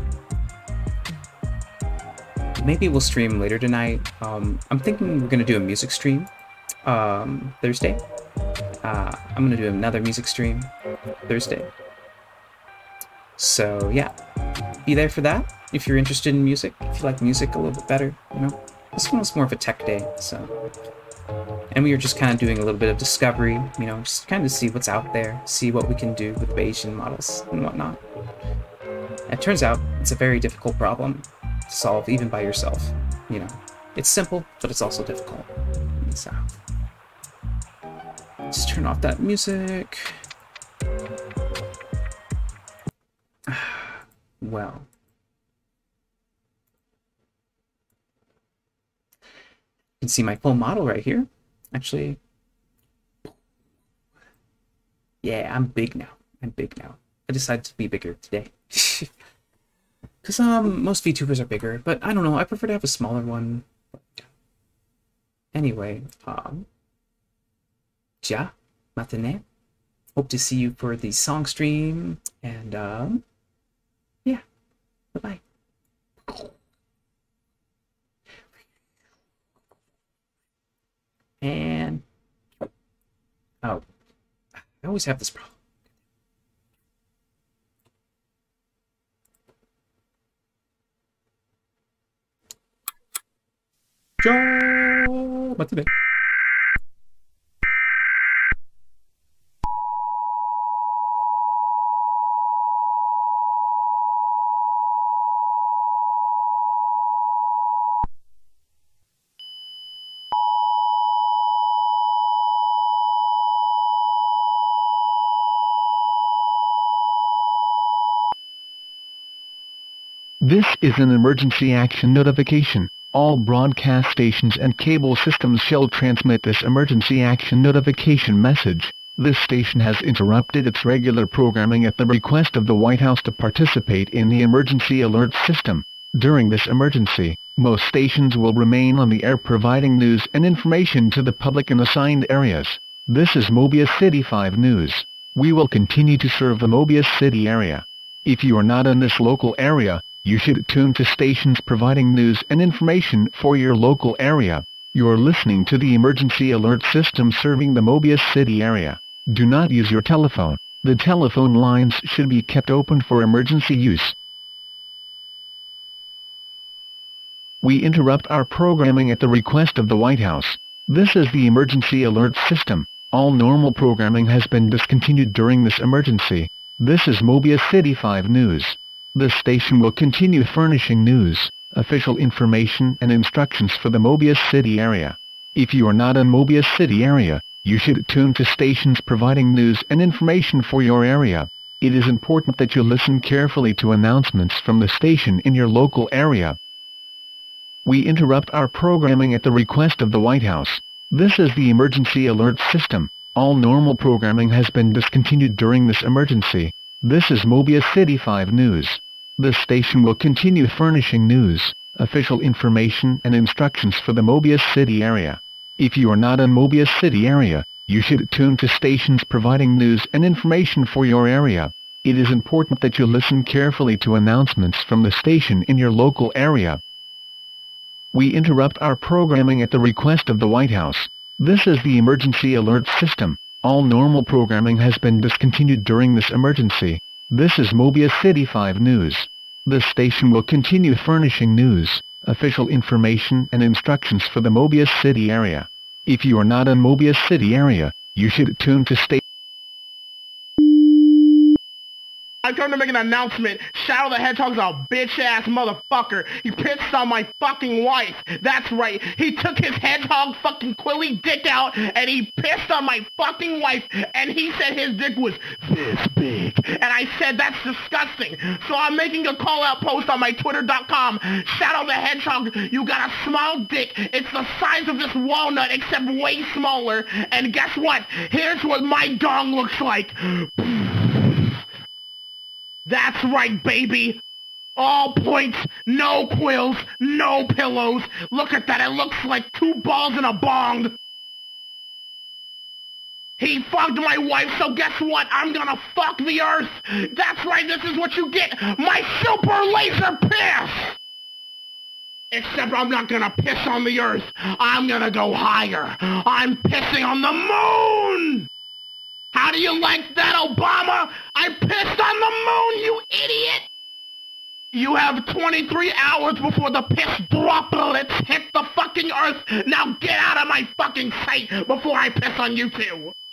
Maybe we'll stream later tonight. I'm thinking we're gonna do a music stream, Thursday. I'm gonna do another music stream Thursday. So yeah, be there for that if you're interested in music, if you like music a little bit better, you know. This one was more of a tech day, so. And we were just kind of doing a little bit of discovery, you know, just kind of see what's out there, see what we can do with Bayesian models and whatnot. And it turns out it's a very difficult problem to solve even by yourself, you know. It's simple, but it's also difficult. So, let's turn off that music. Well. You can see my full model right here. Actually, yeah, I'm big now. I'm big now. I decided to be bigger today. Because most VTubers are bigger, but I don't know, I prefer to have a smaller one. Anyway, ja, matinee. Hope to see you for the song stream, and yeah, bye-bye. And oh, I always have this problem. Ciao, matinee. This is an emergency action notification. All broadcast stations and cable systems shall transmit this emergency action notification message. This station has interrupted its regular programming at the request of the White House to participate in the emergency alert system. During this emergency, most stations will remain on the air providing news and information to the public in assigned areas. This is Mobius City 5 News. We will continue to serve the Mobius City area. If you are not in this local area, you should tune to stations providing news and information for your local area. You are listening to the emergency alert system serving the Mobius City area. Do not use your telephone. The telephone lines should be kept open for emergency use. We interrupt our programming at the request of the White House. This is the emergency alert system. All normal programming has been discontinued during this emergency. This is Mobius City 5 News. The station will continue furnishing news, official information and instructions for the Mobius City area. If you are not in Mobius City area, you should tune to stations providing news and information for your area. It is important that you listen carefully to announcements from the station in your local area. We interrupt our programming at the request of the White House. This is the emergency alert system. All normal programming has been discontinued during this emergency. This is Mobius City 5 News. The station will continue furnishing news, official information and instructions for the Mobius City area. If you are not in Mobius City area, you should tune to stations providing news and information for your area. It is important that you listen carefully to announcements from the station in your local area. We interrupt our programming at the request of the White House. This is the emergency alert system. All normal programming has been discontinued during this emergency. This is Mobius City 5 News. The station will continue furnishing news, official information and instructions for the Mobius City area. If you are not in Mobius City area, you should tune to I come to make an announcement. Shadow the Hedgehog's a bitch-ass motherfucker. He pissed on my fucking wife. That's right. He took his hedgehog fucking quilly dick out and he pissed on my fucking wife and he said his dick was this big. And I said, that's disgusting. So I'm making a call-out post on my twitter.com. Shadow the Hedgehog, you got a small dick. It's the size of this walnut except way smaller. And guess what? Here's what my dong looks like. That's right, baby. All points, no quills, no pillows. Look at that, it looks like 2 balls in a bong. He fucked my wife, so guess what? I'm gonna fuck the earth. That's right, this is what you get. My super laser piss. Except I'm not gonna piss on the earth. I'm gonna go higher. I'm pissing on the moon. How do you like that, Obama? I pissed on the moon, you idiot! You have 23 hours before the piss droplets hit the fucking earth. Now get out of my fucking sight before I piss on you too.